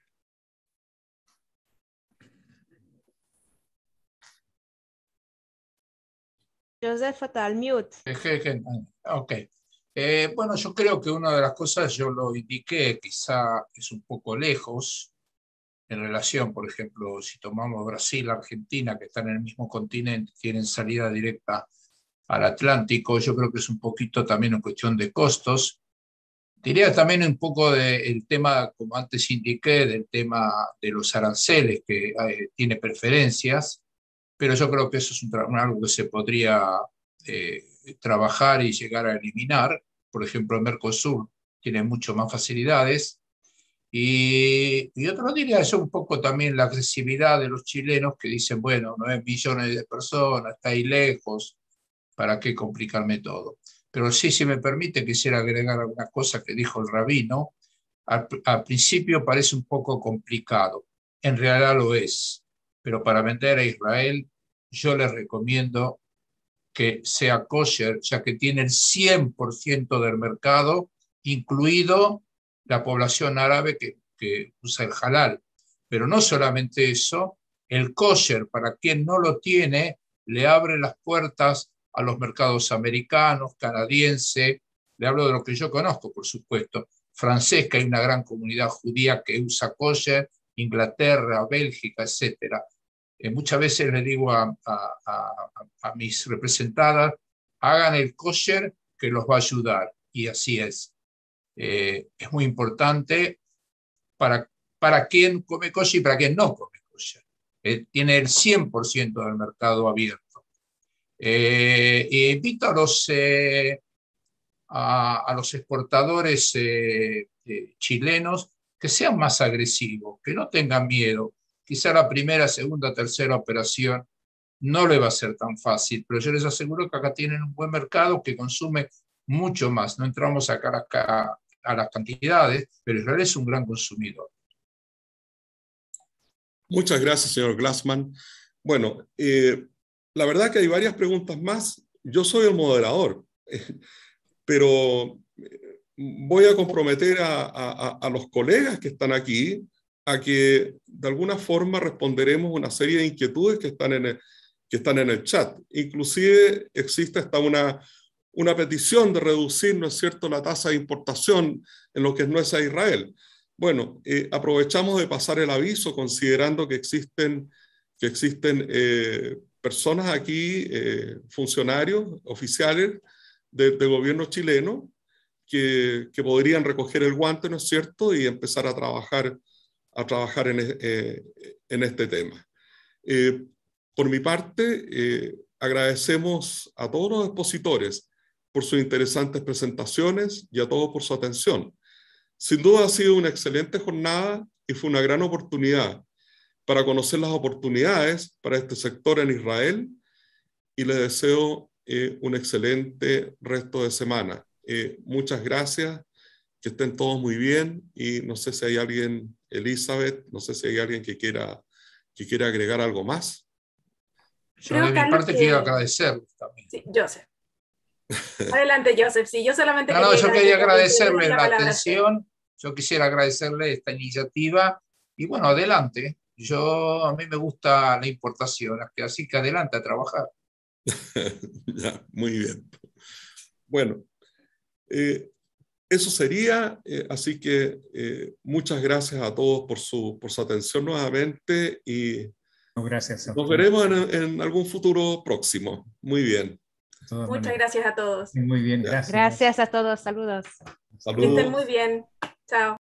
Joseph, al mute. Ok. Bueno, yo creo que una de las cosas, yo lo indiqué, quizá es un poco lejos en relación, por ejemplo, si tomamos Brasil, Argentina, que están en el mismo continente, tienen salida directa al Atlántico, yo creo que es un poquito también en cuestión de costos. Diría también un poco del tema, como antes indiqué, del tema de los aranceles, que tiene preferencias, pero yo creo que eso es algo que se podría trabajar y llegar a eliminar. Por ejemplo, el Mercosur tiene mucho más facilidades. Y otro diría yo un poco también la accesibilidad de los chilenos que dicen, bueno, 9 millones de personas, está ahí lejos, ¿para qué complicarme todo? Pero sí, si me permite, quisiera agregar alguna cosa que dijo el rabino. Al principio parece un poco complicado, en realidad lo es, pero para vender a Israel yo les recomiendo que sea kosher, ya que tiene el 100% del mercado, incluido la población árabe que usa el halal. Pero no solamente eso, el kosher, para quien no lo tiene, le abre las puertas a los mercados americanos, canadiense, le hablo de lo que yo conozco, por supuesto, francés, que hay una gran comunidad judía que usa kosher, Inglaterra, Bélgica, etcétera. Muchas veces le digo a mis representadas, hagan el kosher que los va a ayudar, y así es. Es muy importante para quien come kosher y para quien no come kosher. Tiene el 100% del mercado abierto. E invito a los exportadores chilenos que sean más agresivos, que no tengan miedo. Quizá la primera, segunda, tercera operación no le va a ser tan fácil, pero yo les aseguro que acá tienen un buen mercado que consume mucho más. No entramos acá a las cantidades, pero Israel es un gran consumidor. Muchas gracias, señor Glassman. Bueno, la verdad que hay varias preguntas más. Yo soy el moderador, pero voy a comprometer a los colegas que están aquí a que de alguna forma responderemos una serie de inquietudes que están en el chat. Inclusive existe hasta una petición de reducir, ¿no es cierto?, la tasa de importación en lo que es nuez a Israel. Bueno, aprovechamos de pasar el aviso considerando que existen personas aquí, funcionarios, oficiales del gobierno chileno que podrían recoger el guante, ¿no es cierto?, y empezar a trabajar en este tema. Por mi parte, agradecemos a todos los expositores por sus interesantes presentaciones y a todos por su atención. Sin duda ha sido una excelente jornada y fue una gran oportunidad para conocer las oportunidades para este sector en Israel, y les deseo un excelente resto de semana. Muchas gracias, que estén todos muy bien, y no sé si hay alguien, Elizabeth, no sé si hay alguien que quiera agregar algo más. Yo de mi parte quiero agradecerles también. Sí, Joseph. Adelante, Joseph. Sí, yo solamente yo quería agradecerles la atención. Yo quisiera agradecerle esta iniciativa y bueno, adelante. A mí me gusta la importación, así que adelante a trabajar. Ya, muy bien. Bueno, eso sería, así que muchas gracias a todos por su atención nuevamente, y gracias nos veremos en algún futuro próximo. Muy bien. Muchas gracias a todos. Muy bien, gracias. Gracias a todos, saludos. Saludos. Que estén muy bien. Chao.